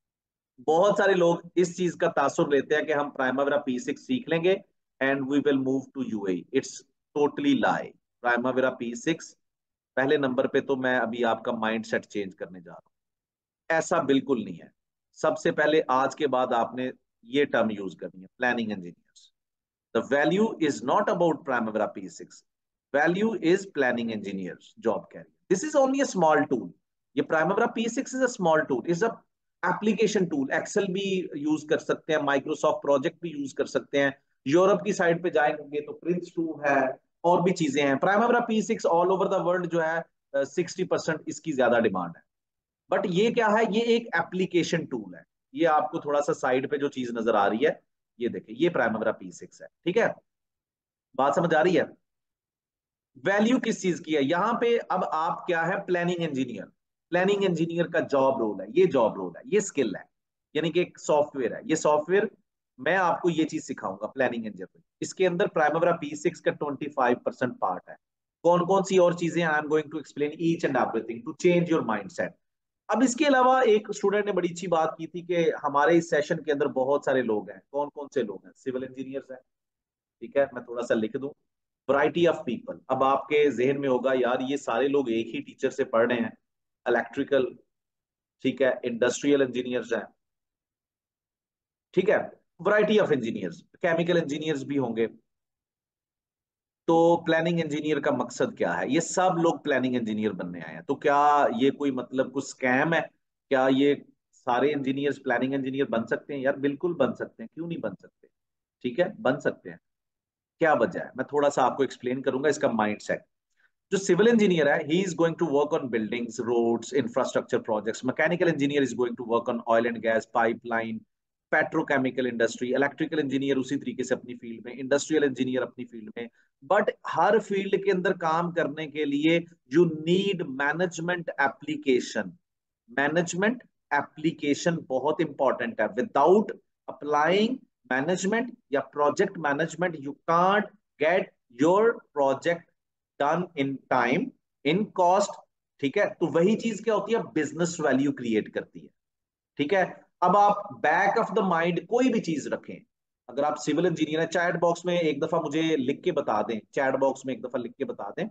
बहुत सारे लोग इस चीज का तासुर लेते हैं कि हम प्राइमावेरा पी सिक्स सीख लेंगे and we will move to UAE. It's totally lie. Primavera P six पहले नंबर पे तो मैं अभी आपका माइंड सेट चेंज करने जा रहा हूं, ऐसा बिल्कुल नहीं है। सबसे पहले आज के बाद आपने ये टर्म यूज करनी है, planning engineers. The value is not about Primavera P six, value is planning engineers job career. This is only a small tool. ये Primavera P six is a small tool, is a application tool. Excel भी यूज कर सकते हैं, माइक्रोसॉफ्ट प्रोजेक्ट भी यूज कर सकते हैं। यूरोप की साइड पे जाएंगे तो प्रिंस टू है, और भी चीजें हैं। Primavera P six all over the world जो है सिक्सटी परसेंट इसकी ज्यादा डिमांड है। बट ये क्या है, ये एक एप्लीकेशन टूल है। ये आपको थोड़ा सा साइड पे जो चीज नजर आ रही है, ये देखिए, ये प्राइमेरा पी सिक्स है, ठीक है, बात समझ आ रही है। वैल्यू किस चीज की है यहाँ पे, अब आप क्या है, प्लानिंग इंजीनियर। प्लानिंग इंजीनियर का जॉब रोल है, ये जॉब रोल है, ये स्किल है, यानी कि एक सॉफ्टवेयर है, ये सॉफ्टवेयर मैं आपको ये चीज सिखाऊंगा प्लानिंग इंजीनियर। इसके अंदर प्राइमेरा पी सिक्स का ट्वेंटी फाइव परसेंट पार्ट है। कौन कौन सी और चीजें, I am going to explain each and everything to change your mindset. अब इसके अलावा एक स्टूडेंट ने बड़ी अच्छी बात की थी कि हमारे इस सेशन के अंदर बहुत सारे लोग हैं। कौन कौन से लोग हैं? सिविल इंजीनियर्स हैं, ठीक है, मैं थोड़ा सा लिख दूं, वैरायटी ऑफ पीपल। अब आपके जहन में होगा यार ये सारे लोग एक ही टीचर से पढ़ रहे हैं, इलेक्ट्रिकल, ठीक है, इंडस्ट्रियल इंजीनियर्स हैं, ठीक है, variety of engineers, chemical engineers भी होंगे। तो प्लानिंग इंजीनियर का मकसद क्या है? ये सब लोग प्लानिंग इंजीनियर बनने आए हैं। तो क्या ये कोई मतलब कुछ स्कैम है? क्या ये सारे इंजीनियर्स प्लानिंग इंजीनियर बन सकते हैं? यार बिल्कुल बन सकते हैं, क्यों नहीं बन सकते, ठीक है, बन सकते हैं। क्या वजह है, मैं थोड़ा सा आपको एक्सप्लेन करूंगा इसका माइंडसेट। जो सिविल इंजीनियर है, he is going to work on buildings, roads, infrastructure projects. Mechanical engineer is going to work on oil and gas, pipeline, petrochemical industry. Electrical engineer उसी तरीके से अपनी फील्ड में, इंडस्ट्रियल इंजीनियर अपनी फील्ड में। बट हर फील्ड के अंदर काम करने के लिए you need management application. Management application बहुत इंपॉर्टेंट है। विदाउट अप्लाइंग मैनेजमेंट या project management, you can't get your project done in time, in cost, ठीक है। तो वही चीज क्या होती है, बिजनेस वैल्यू क्रिएट करती है, ठीक है। अब आप बैक ऑफ द माइंड कोई भी चीज रखें, अगर आप सिविल इंजीनियर है, चैट बॉक्स में एक दफा मुझे लिख के बता दें, चैट बॉक्स में एक दफा लिख के बता दें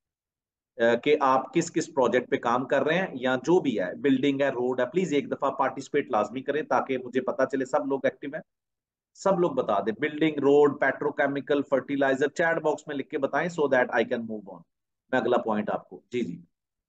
कि आप किस किस प्रोजेक्ट पे काम कर रहे हैं, या जो भी है, बिल्डिंग है, रोड है, प्लीज एक दफा पार्टिसिपेट लाजमी करें ताकि मुझे पता चले सब लोग एक्टिव हैं। सब लोग बता दें, building, road, petrochemical, fertilizer, chat box में लिख के बताएं, so that I can move on. मैं अगला पॉइंट आपको, जी जी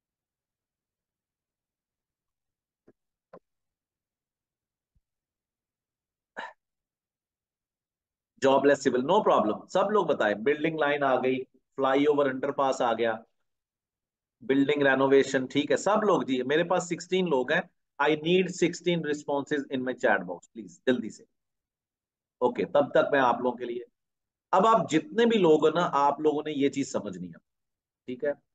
जॉबलेस सिविल, नो प्रॉब्लम, सब लोग बताएं। बिल्डिंग लाइन आ गई, फ्लाईओवर अंडरपास आ गया, बिल्डिंग रेनोवेशन, ठीक है, सब लोग जी। मेरे पास सिक्सटीन लोग हैं, I need sixteen responses in my chat box, please जल्दी से। ओके, तब तक मैं आप लोगों के लिए, अब आप जितने भी लोग हो ना, आप लोगों ने ये चीज समझनी है, ठीक है।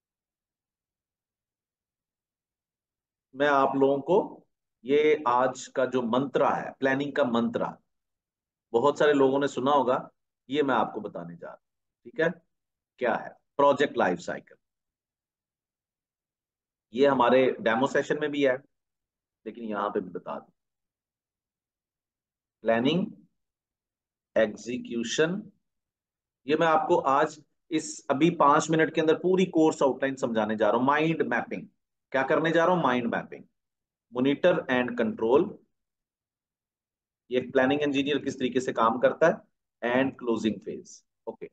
मैं आप लोगों को ये आज का जो मंत्रा है, प्लानिंग का मंत्रा, बहुत सारे लोगों ने सुना होगा, ये मैं आपको बताने जा रहा हूं, ठीक है। क्या है? Project life cycle. ये हमारे डेमो सेशन में भी है, लेकिन यहां पे भी बता दूं, प्लानिंग, एग्जीक्यूशन, ये मैं आपको आज इस अभी पांच मिनट के अंदर पूरी कोर्स आउटलाइन समझाने जा रहा हूं। माइंड मैपिंग, क्या करने जा रहा हूं, mind mapping, monitor and control, ये प्लानिंग इंजीनियर किस तरीके से काम करता है, एंड क्लोजिंग फेज। ओके,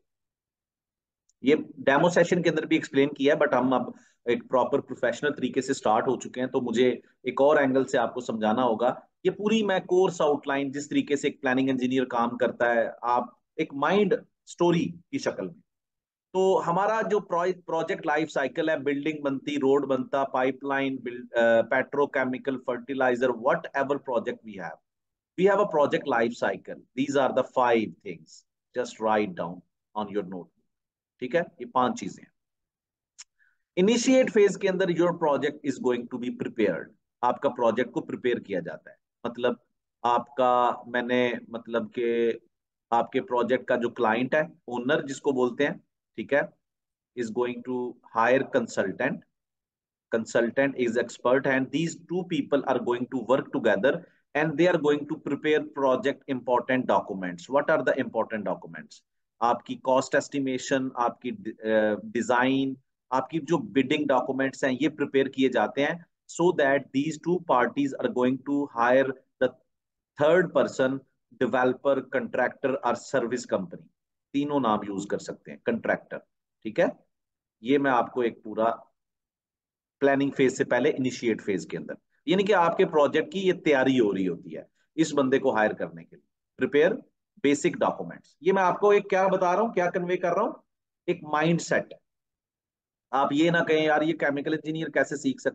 ये डेमो सेशन के अंदर भी एक्सप्लेन किया है, बट हम अब एक प्रॉपर प्रोफेशनल तरीके से स्टार्ट हो चुके हैं, तो मुझे एक और एंगल से आपको समझाना होगा। ये पूरी मैं कोर्स आउटलाइन, जिस तरीके से एक प्लानिंग इंजीनियर काम करता है, आप एक माइंड स्टोरी की शक्ल में। तो हमारा जो प्रोजेक्ट लाइफ साइकिल है, बिल्डिंग बनती, रोड बनता, pipeline, petrochemical, fertilizer, whatever project we have, we have a project life cycle. These are the five things, just write down on your note, ठीक है। ये पांच चीजें हैं। इनिशिएट फेज के अंदर your project is going to be prepared, आपका प्रोजेक्ट को प्रिपेयर किया जाता है। मतलब आपका, मैंने मतलब कि आपके प्रोजेक्ट का जो क्लाइंट है, ओनर जिसको बोलते हैं, ठीक है, is going to hire consultant. Consultant is expert, and these two people are going to work together, and they are going to prepare project important documents. What are the important documents? आपकी कॉस्ट एस्टिमेशन, आपकी डिजाइन, आपकी जो बिडिंग डॉक्यूमेंट्स हैं, ये प्रिपेयर किए जाते हैं, so that these two parties are going to hire the third person, developer, contractor और सर्विस कंपनी, तीनों नाम यूज कर सकते हैं, कंट्रैक्टर, ठीक है। ये मैं आपको एक पूरा प्लानिंग फेज से पहले, इनिशिएट फेज के अंदर, यानी कि आपके प्रोजेक्ट की ये तैयारी हो रही होती है इस बंदे को हायर करने के लिए, प्रिपेयर बेसिक डॉक्यूमेंट्स। ये मैं आपको एक क्या बता रहा हूं, क्या कन्वे कर रहा हूं, एक माइंड सेट। आप ये ना कहें यार ये केमिकल इंजीनियर कैसे सीख सकता है,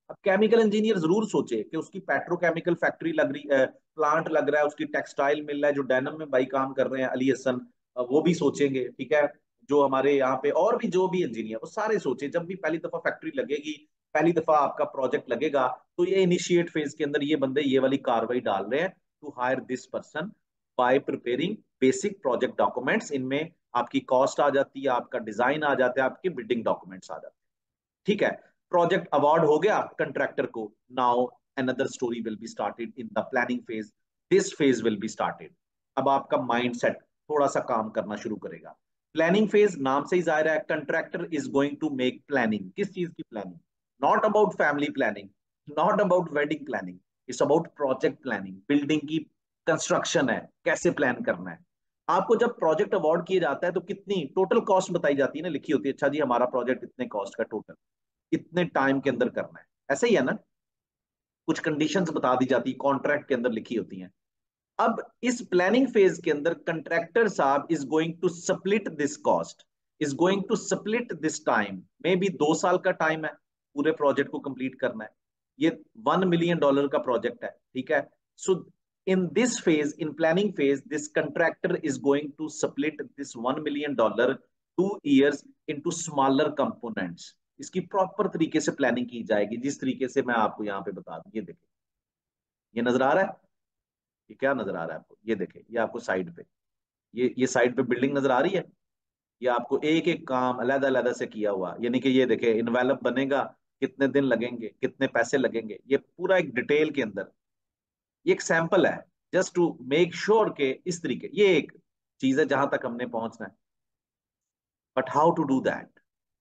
अब केमिकल इंजीनियर जरूर सोचे कि उसकी पेट्रोकेमिकल फैक्ट्री लग रही है, प्लांट लग रहा है, उसकी टेक्सटाइल मिल रहा है, जो डेनिम में भाई काम कर रहे हैं अली हसन, वो भी सोचेंगे, ठीक है। जो हमारे यहाँ पे और भी जो भी इंजीनियर, वो सारे सोचे जब भी पहली दफा फैक्ट्री लगेगी, पहली दफा आपका प्रोजेक्ट लगेगा, तो ये इनिशिएट फेज के अंदर ये बंदे ये वाली कार्रवाई डाल रहे हैं to hire this person by preparing basic project documents. इनमें आपकी कॉस्ट आ जाती है, आपका डिजाइन आ जाता है, आपके बिल्डिंग डॉक्यूमेंट्स आ जाते हैं, ठीक है। प्रोजेक्ट अवार्ड हो गया कंट्रैक्टर को, now another story will be started in the planning phase, this phase will be started. अब आपका माइंड सेट थोड़ा सा काम करना शुरू करेगा। प्लानिंग फेज नाम से ही जाहिर है, contractor is going to make planning. किस चीज की planning? Not about family planning, not about wedding planning, it's about project planning. Building की कंस्ट्रक्शन है, कैसे प्लान करना है। आपको जब प्रोजेक्ट अवार्ड किया जाता है तो कितनी टोटल कॉस्ट बताई जाती है ना, लिखी होती है, अच्छा जी हमारा प्रोजेक्ट इतने कॉस्ट का टोटल, इतने टाइम के अंदर करना है, ऐसा ही है ना। कुछ कंडीशंस बता दी जाती है, कॉन्ट्रैक्ट के अंदर लिखी होती हैं। अब इस प्लानिंग फेज के अंदर कंट्रैक्टर साहब is going to split this cost, is going to split this time. Maybe दो साल का टाइम है पूरे प्रोजेक्ट को कंप्लीट करना है, ये वन मिलियन डॉलर का प्रोजेक्ट है, ठीक है। So in this phase, in planning phase, this contractor is going to split this one million dollar two years into smaller components। इसकी प्रॉपर तरीके से प्लानिंग की जाएगी, जिस तरीके से मैं आपको यहाँ पे बता दूं। ये देखें, ये नजर आ रहा है, ये क्या नजर आ रहा है आपको? ये देखें, ये आपको साइड पे, ये ये साइड पे बिल्डिंग नजर आ रही है। ये आपको एक एक काम अलग अलग से किया हुआ, यानी कि ये देखें इन्वेलप बनेगा, कितने दिन लगेंगे, कितने पैसे लगेंगे, ये पूरा एक डिटेल के अंदर। ये एक सैंपल है जस्ट टू मेक श्योर के इस तरीके, ये एक चीज है जहां तक हमने पहुंचना है। But how to do that,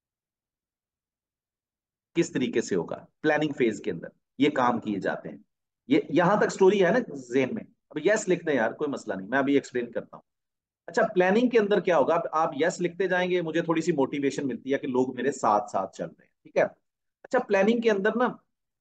किस तरीके से होगा? प्लानिंग फेज के अंदर ये काम किए जाते हैं। ये यहां तक स्टोरी है ना जेन में। अब यस लिख दें यार, कोई मसला नहीं, मैं अभी एक्सप्लेन करता हूँ। अच्छा, प्लानिंग के अंदर क्या होगा? आप यस लिखते जाएंगे, मुझे थोड़ी सी मोटिवेशन मिलती है कि लोग मेरे साथ साथ चल रहे हैं, ठीक है। अच्छा, प्लानिंग के अंदर ना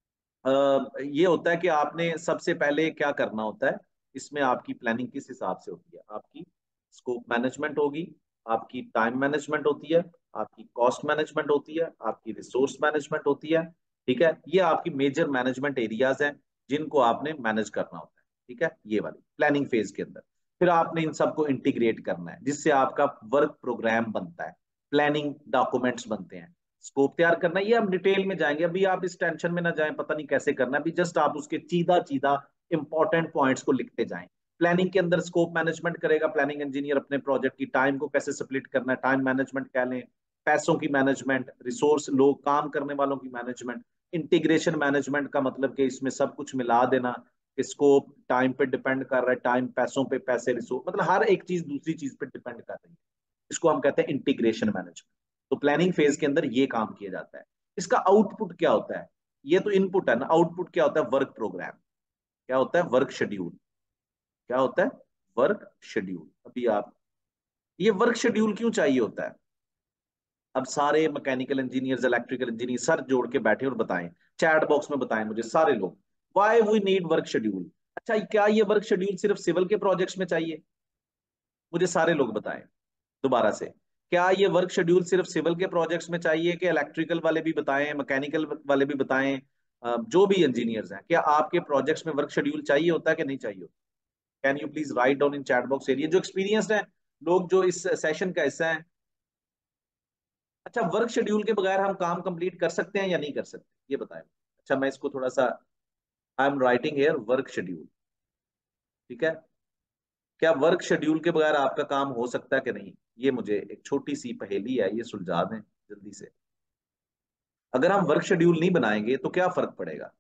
ये होता है कि आपने सबसे पहले क्या करना होता है। इसमें आपकी प्लानिंग किस हिसाब से होती है? आपकी स्कोप मैनेजमेंट होगी, आपकी टाइम मैनेजमेंट होती है, आपकी कॉस्ट मैनेजमेंट होती है, आपकी रिसोर्स मैनेजमेंट होती है, ठीक है। ये आपकी मेजर मैनेजमेंट एरियाज हैं जिनको आपने मैनेज करना होता है, ठीक है, ये वाली प्लानिंग फेज के अंदर। फिर आपने इन सबको इंटीग्रेट करना है, जिससे आपका वर्क प्रोग्राम बनता है, प्लानिंग डॉक्यूमेंट्स बनते हैं, स्कोप तैयार करना। ये हम डिटेल में जाएंगे, अभी आप इस टेंशन में ना जाएं, पता नहीं कैसे करना है, अभी जस्ट आप उसके सीधा सीधा इंपॉर्टेंट पॉइंट्स को लिखते जाएं। प्लानिंग के अंदर स्कोप मैनेजमेंट करेगा प्लानिंग इंजीनियर, अपने प्रोजेक्ट की टाइम को कैसे स्प्लिट करना है, टाइम मैनेजमेंट कह लें, पैसों की मैनेजमेंट, रिसोर्स लोग काम करने वालों की मैनेजमेंट, इंटीग्रेशन मैनेजमेंट का मतलब कि इसमें सब कुछ मिला देना कि स्कोप टाइम पे डिपेंड कर रहा है, टाइम पैसों पे, पैसे रिसोर्स, मतलब हर एक चीज दूसरी चीज पे डिपेंड कर रही है, इसको हम कहते हैं इंटीग्रेशन मैनेजमेंट। तो प्लानिंग फेज के अंदर ये काम किया जाता है। इसका आउटपुट क्या होता है? ये तो इनपुट है ना, आउटपुट क्या होता है? Work program. क्या होता है? Work schedule. क्या होता है? Work schedule. अभी आप, ये वर्क शेड्यूल क्यों चाहिए होता है? अब सारे mechanical engineers, electrical engineer sir जोड़ के बैठे और बताएं, चैट बॉक्स में बताएं मुझे सारे लोग, why we need work schedule. अच्छा, क्या ये वर्क शेड्यूल सिर्फ सिविल के प्रोजेक्ट्स में चाहिए? मुझे सारे लोग बताएं दोबारा से, क्या ये वर्क शेड्यूल सिर्फ सिविल के प्रोजेक्ट्स में चाहिए कि इलेक्ट्रिकल वाले भी बताएं, मैकेनिकल वाले भी बताएं, जो भी इंजीनियर्स हैं, क्या आपके प्रोजेक्ट्स में वर्क शेड्यूल चाहिए होता है कि नहीं चाहिए होता? Can you please write down in chat box area, जो एक्सपीरियंस्ड है लोग, जो इस सेशन का हिस्सा है। अच्छा, वर्क शेड्यूल के बगैर हम काम कंप्लीट कर सकते हैं या नहीं कर सकते, ये बताएं। अच्छा, मैं इसको थोड़ा सा, I am writing here work schedule, ठीक है। क्या वर्क शेड्यूल के बगैर आपका काम हो सकता है कि नहीं? ये मुझे एक छोटी सी पहेली है, ये सुलझा दें जल्दी से। अगर हम वर्क शेड्यूल नहीं बनाएंगे तो क्या फर्क पड़ेगा?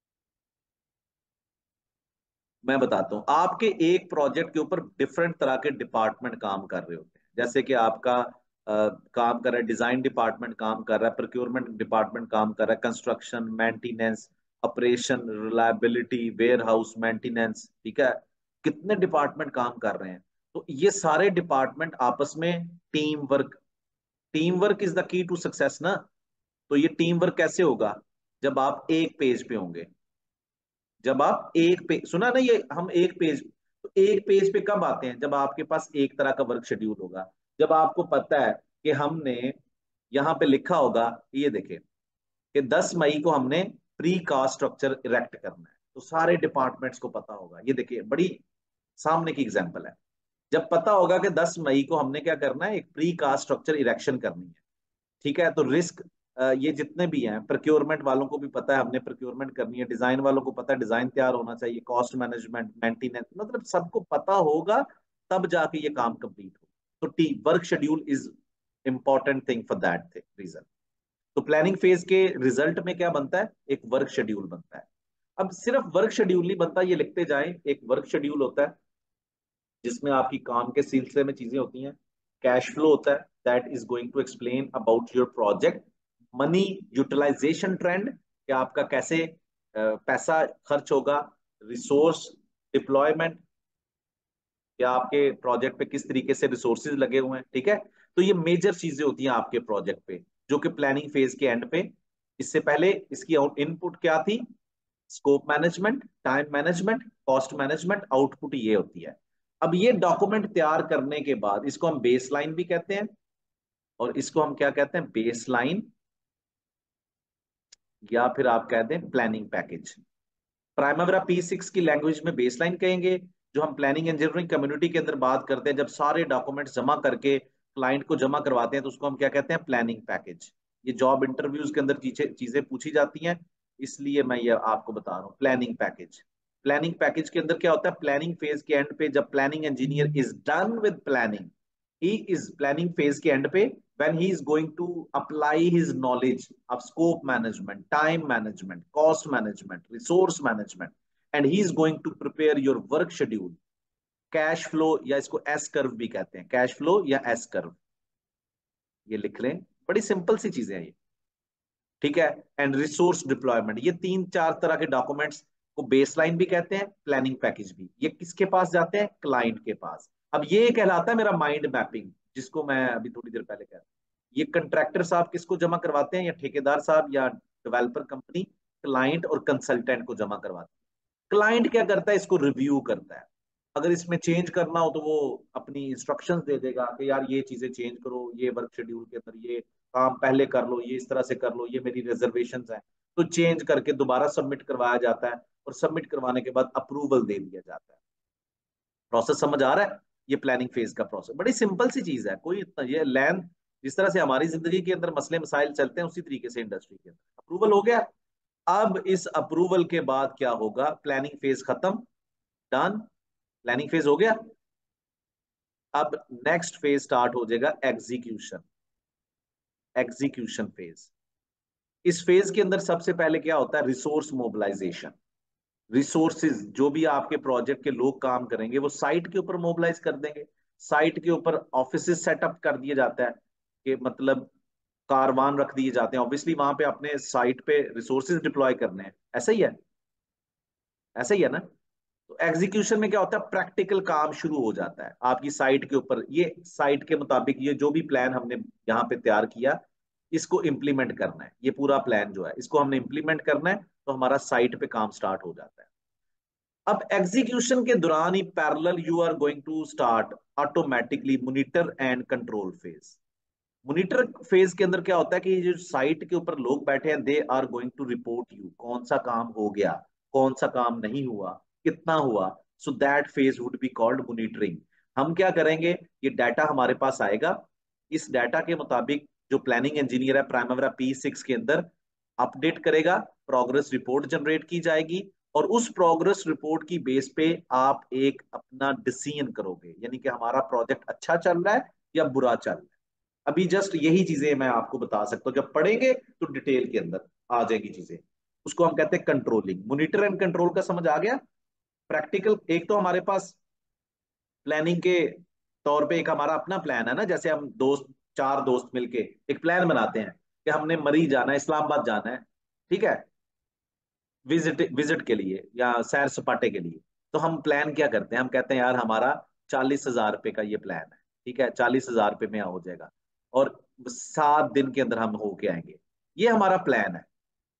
मैं बताता हूं। आपके एक प्रोजेक्ट के ऊपर डिफरेंट तरह के डिपार्टमेंट काम कर रहे होते हैं, जैसे कि आपका आ, काम कर रहा है डिजाइन डिपार्टमेंट, काम कर रहा है प्रोक्योरमेंट डिपार्टमेंट, काम कर रहा है construction, maintenance, operation, reliability, warehouse maintenance, ठीक है। कितने डिपार्टमेंट काम कर रहे हैं? तो ये सारे डिपार्टमेंट आपस में team work, team work is the key to success ना। तो ये टीम वर्क कैसे होगा? जब आप एक पेज पे होंगे, जब आप एक पेज, सुना ना, ये हम एक पेज, तो एक पेज पे कब आते हैं? जब आपके पास एक तरह का वर्क शेड्यूल होगा, जब आपको पता है कि हमने यहाँ पे लिखा होगा, ये देखें कि दस मई को हमने प्री कास्ट स्ट्रक्चर इरेक्ट करना है, तो सारे डिपार्टमेंट्स को पता होगा। ये देखिए बड़ी सामने की एग्जांपल है, जब पता होगा कि दस मई को हमने क्या करना है, एक प्री कास्ट स्ट्रक्चर इरेक्शन करनी है, ठीक है, तो रिस्क ये जितने भी हैं, प्रोक्योरमेंट वालों को भी पता है हमने प्रोक्योरमेंट करनी है, डिजाइन वालों को पता है डिजाइन तैयार होना चाहिए, कॉस्ट मैनेजमेंट, मेंटेनेंस, मतलब सबको पता होगा तब जाके ये काम कंप्लीट हो। तो T work schedule is important thing for that reason. तो प्लानिंग फेज के रिजल्ट में क्या बनता है, एक वर्क शेड्यूल बनता है। अब सिर्फ वर्क शेड्यूल नहीं बनता, ये लिखते जाएं, एक वर्क शेड्यूल होता है जिसमें आपकी काम के सिलसिले में चीजें होती हैं, कैश फ्लो होता है that is going to explain about your project, money utilization trend, कि आपका कैसे पैसा खर्च होगा, रिसोर्स डिप्लॉयमेंट, या आपके प्रोजेक्ट पे किस तरीके से रिसोर्सेज लगे हुए हैं, ठीक है। तो ये मेजर चीजें होती हैं आपके प्रोजेक्ट पे, जो कि प्लानिंग फेज के एंड पे, इससे पहले इसकी इनपुट क्या थी, scope management, time management, cost management, output ये होती है। अब ये डॉक्यूमेंट तैयार करने के बाद इसको हम बेसलाइन भी कहते हैं, और इसको हम क्या कहते हैं, बेसलाइन, या फिर आप कहते हैं planning package. Primavera P six की लैंग्वेज में बेसलाइन कहेंगे, जो हम प्लानिंग इंजीनियरिंग कम्युनिटी के अंदर बात करते हैं, जब सारे डॉक्यूमेंट्स जमा करके क्लाइंट को जमा करवाते हैं तो उसको हम क्या कहते हैं, प्लानिंग पैकेज। ये जॉब इंटरव्यूज के अंदर चीजें पूछी जाती हैं, इसलिए मैं ये आपको बता रहा हूँ प्लानिंग पैकेज। प्लानिंग पैकेज के अंदर क्या होता है, प्लानिंग फेज के एंड पे जब planning engineer is done with planning, he is planning phase के एंड पे when he is going to apply his knowledge of scope management, time management, cost management, resource management, and he is going to prepare your work schedule, cash flow, या इसको S curve भी कहते हैं, cash flow या S curve, ये लिख लें, बड़ी सिंपल सी चीजें हैं ये, ठीक है। एंड रिसोर्स डिप्लॉयमेंट, ये तीन चार तरह के डॉक्यूमेंट्स को बेसलाइन भी कहते हैं, प्लानिंग पैकेज भी। ये किसके पास जाते हैं, क्लाइंट के पास। अब ये कहलाता है मेरा माइंड मैपिंग, जिसको मैं अभी थोड़ी देर पहले कह रहा, ये कंट्रैक्टर साहब किसको जमा करवाते हैं, या ठेकेदार साहब, या डेवलपर कंपनी, क्लाइंट और कंसल्टेंट को जमा करवाते हैं। क्लाइंट क्या करता है, इसको रिव्यू करता है, अगर इसमें चेंज करना हो तो वो अपनी इंस्ट्रक्शंस दे देगा कि यार ये चीजें चेंज करो, ये वर्क शेड्यूल के अंदर ये काम पहले कर लो, ये इस तरह से कर लो, ये मेरी रिजर्वेशंस हैं, तो चेंज करके दोबारा सबमिट करवाया जाता है, और सबमिट करवाने के बाद अप्रूवल दे दिया जाता है। प्रोसेस समझ आ रहा है, ये प्लानिंग फेज का प्रोसेस बड़ी सिंपल सी चीज है, कोई इतना ये लेंथ, जिस तरह से हमारी जिंदगी के अंदर मसले मसाइल चलते हैं उसी तरीके से इंडस्ट्री के अंदर। अप्रूवल हो गया, अब इस अप्रूवल के बाद क्या होगा, प्लानिंग फेज खत्म, डन, प्लानिंग फेज हो गया। अब नेक्स्ट फेज स्टार्ट हो जाएगा, एग्जीक्यूशन। एग्जीक्यूशन फेज, इस फेज के अंदर सबसे पहले क्या होता है, रिसोर्स मोबिलाइजेशन। रिसोर्सेज, जो भी आपके प्रोजेक्ट के लोग काम करेंगे वो साइट के ऊपर मोबिलाइज कर देंगे, साइट के ऊपर ऑफिस सेटअप कर दिया जाता है, कि मतलब कारवान रख दिए जाते हैं, ऑब्वियसली वहां पे अपने साइट पे रिसोर्सेज डिप्लॉय करने हैं, ऐसा ही है, ऐसा ही है ना। तो एग्जीक्यूशन में क्या होता है, प्रैक्टिकल काम शुरू हो जाता है आपकी साइट के ऊपर, ये साइट के मुताबिक ये जो भी प्लान हमने यहाँ पे तैयार किया इसको इम्प्लीमेंट करना है, ये पूरा प्लान जो है इसको हमने इम्प्लीमेंट करना है, तो हमारा साइट पे काम स्टार्ट हो जाता है। अब एग्जीक्यूशन के दौरान ही parallel you are going to start automatically monitor and control phase. Monitor phase के अंदर क्या होता है कि जो साइट के ऊपर लोग बैठे हैं, they are going to report you, कौन सा काम हो गया, कौन सा काम नहीं हुआ, कितना हुआ, so that phase would be called monitoring. हम क्या करेंगे, ये डाटा हमारे पास आएगा, इस डाटा के मुताबिक जो प्लानिंग इंजीनियर है प्राइमवेरा पी सिक्स के अंदर अपडेट करेगा, प्रोग्रेस रिपोर्ट जनरेट की जाएगी, और उस प्रोग्रेस रिपोर्ट की बेस पे आप एक अपना डिसीजन करोगे, यानी कि हमारा प्रोजेक्ट अच्छा चल रहा है या बुरा चल रहा है। अभी जस्ट यही चीजें मैं आपको बता सकता हूँ, जब पढ़ेंगे तो डिटेल के अंदर आ जाएगी चीजें, उसको हम कहते हैं कंट्रोलिंग। मॉनिटर एंड कंट्रोल का समझ आ गया। प्रैक्टिकल, एक तो हमारे पास प्लानिंग के तौर पे एक हमारा अपना प्लान है ना, जैसे हम दोस्त, चार दोस्त मिलके एक प्लान बनाते हैं कि हमने मरी जाना है, इस्लामाबाद जाना है, ठीक है, विजिट विजिट के लिए या सैर सपाटे के लिए। तो हम प्लान क्या करते हैं, हम कहते हैं यार हमारा चालीस हजार रुपए का ये प्लान है, ठीक है, चालीस हजार रुपए में हो जाएगा, और सात दिन के अंदर हम होके आएंगे, ये हमारा प्लान है।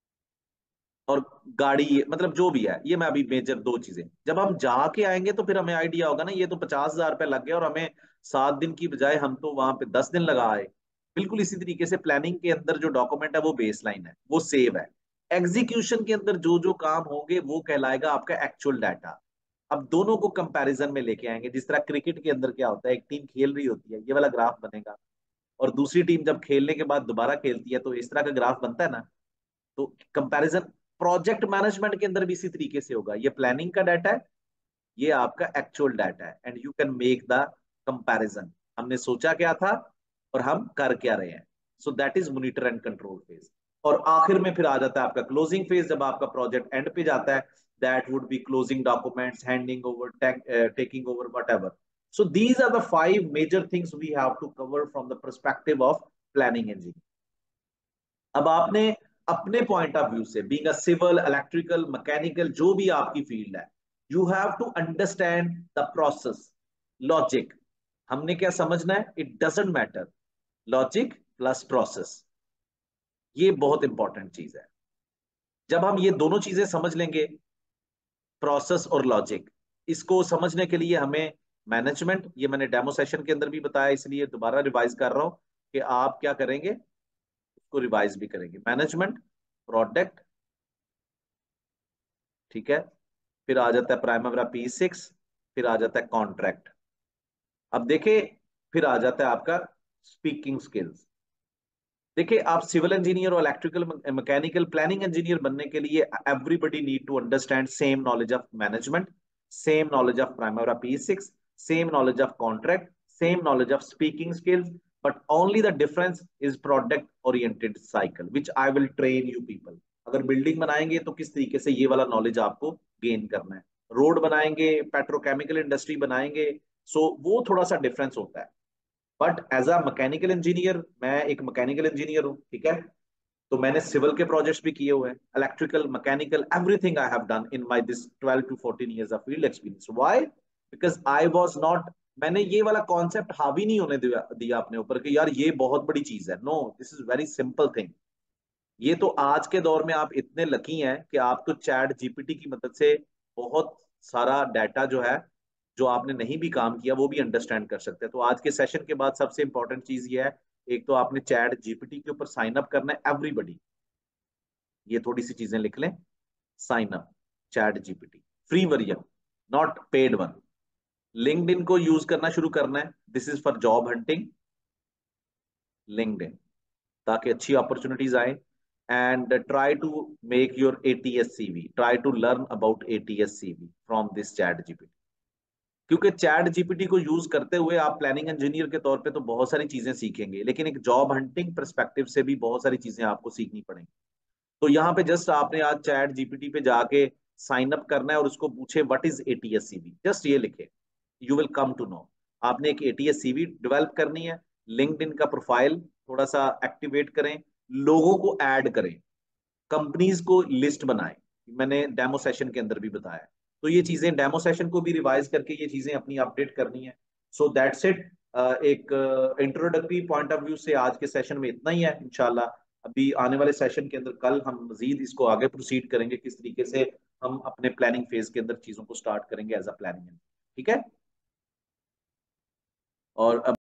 और गाड़ी, मतलब जो भी है, ये मैं अभी मेजर दो चीजें, जब हम जाके आएंगे तो फिर हमें आइडिया होगा ना, ये तो पचास हजार रुपये लग गया और हमें सात दिन की बजाय हम तो वहां पे दस दिन लगा आए। बिल्कुल इसी तरीके से प्लानिंग के अंदर जो डॉक्यूमेंट है वो बेसलाइन है, वो सेव है। एग्जीक्यूशन के अंदर जो जो काम होंगे वो कहलाएगा आपका एक्चुअल डाटा। अब दोनों को कंपैरिजन में लेके आएंगे। जिस तरह क्रिकेट के अंदर क्या होता है, एक टीम खेल रही होती है, ये वाला ग्राफ बनेगा, और दूसरी टीम जब खेलने के बाद दोबारा खेलती है तो इस तरह का ग्राफ बनता है ना। तो कंपैरिजन प्रोजेक्ट मैनेजमेंट के अंदर भी इसी तरीके से होगा। ये प्लानिंग का डाटा है, ये आपका एक्चुअल डाटा है, and you can make the comparison. हमने सोचा क्या था और हम कर क्या रहे हैं। So that is monitor and control phase. और आखिर में फिर आ जाता है आपका क्लोजिंग फेज, जब आपका प्रोजेक्ट एंड पे जाता है। That would be closing documents, handing over, taking over, whatever. So these are the five major things we have to cover from the perspective of planning engineering. अब आपने अपने पॉइंट ऑफ व्यू से, being a civil, electrical, mechanical, जो भी आपकी फील्ड है, you have to understand the process, logic. हमने क्या समझना है, it doesn't matter, logic plus process, ये बहुत इंपॉर्टेंट चीज है। जब हम ये दोनों चीजें समझ लेंगे, प्रोसेस और लॉजिक, इसको समझने के लिए हमें मैनेजमेंट, ये मैंने डेमो सेशन के अंदर भी बताया, इसलिए दोबारा रिवाइज कर रहा हूं कि आप क्या करेंगे, उसको रिवाइज भी करेंगे। मैनेजमेंट, प्रोडक्ट, ठीक है, फिर आ जाता है प्राइमरी पी सिक्स, फिर आ जाता है कॉन्ट्रैक्ट। अब देखिए, फिर आ जाता है आपका स्पीकिंग स्किल्स। देखिए, आप सिविल इंजीनियर और इलेक्ट्रिकल, मैकेनिकल, प्लानिंग इंजीनियर बनने के लिए everybody need to understand same knowledge of management, same knowledge of primary P six, same knowledge of contract, same knowledge of speaking skills, but only the difference is product oriented cycle, which I will train you people. अगर बिल्डिंग बनाएंगे तो किस तरीके से ये वाला नॉलेज आपको गेन करना है, रोड बनाएंगे, पेट्रोकेमिकल इंडस्ट्री बनाएंगे, सो so वो थोड़ा सा डिफरेंस होता है। But as a mechanical engineer, मैं एक मैकेनिकल इंजीनियर हूँ, ठीक है, तो मैंने सिविल के प्रोजेक्ट्स भी किए हुए हैं, electrical, mechanical, everything I have done in my this twelve to fourteen years of field experience. Why? Because I was not, मैंने ये वाला कॉन्सेप्ट हावी नहीं होने दिया, दिया अपने ऊपर कि यार ये बहुत बड़ी चीज है। No, this is very simple thing. ये तो आज के दौर में आप इतने लकी हैं कि आप तो चैट जीपीटी की मदद से बहुत सारा डाटा जो है, जो आपने नहीं भी काम किया, वो भी अंडरस्टैंड कर सकते हैं। तो आज के सेशन के बाद सबसे इंपॉर्टेंट चीज ये है, एक तो आपने चैट जीपीटी के ऊपर साइन अप करना है, एवरीबडी, ये थोड़ी सी चीजें लिख लें। Sign up Chat GPT, free version, not paid one. LinkedIn को यूज करना शुरू करना है, this is for job hunting, LinkedIn, ताकि अच्छी अपॉर्चुनिटीज आए। And uh, try to make your A T S C V. Try to learn about A T S C V from this Chat G P T. क्योंकि चैट जीपीटी को यूज करते हुए आप प्लानिंग इंजीनियर के तौर पे तो बहुत सारी चीजें सीखेंगे, लेकिन एक जॉब हंटिंग परस्पेक्टिव से भी बहुत सारी चीजें आपको सीखनी पड़ेंगी। तो यहाँ पे जस्ट आपने आज चैट जीपीटी पे जाके साइन अप करना है और उसको पूछे what is A T S C V, just ये लिखे, you will come to know. आपने एक A T S C V develop करनी है, लिंक्डइन का प्रोफाइल थोड़ा सा एक्टिवेट करें, लोगों को ऐड करें, कंपनीज को लिस्ट बनाएं, मैंने डेमो सेशन के अंदर भी बताया। तो ये चीजें डेमो सेशन को भी रिवाइज करके ये चीजें अपनी अपडेट करनी है। So that's it. एक इंट्रोडक्टरी पॉइंट ऑफ व्यू से आज के सेशन में इतना ही है। इंशाल्लाह अभी आने वाले सेशन के अंदर कल हम मजीद इसको आगे प्रोसीड करेंगे, किस तरीके से हम अपने प्लानिंग फेज के अंदर चीजों को स्टार्ट करेंगे एज अ प्लानिंग, ठीक है। और अब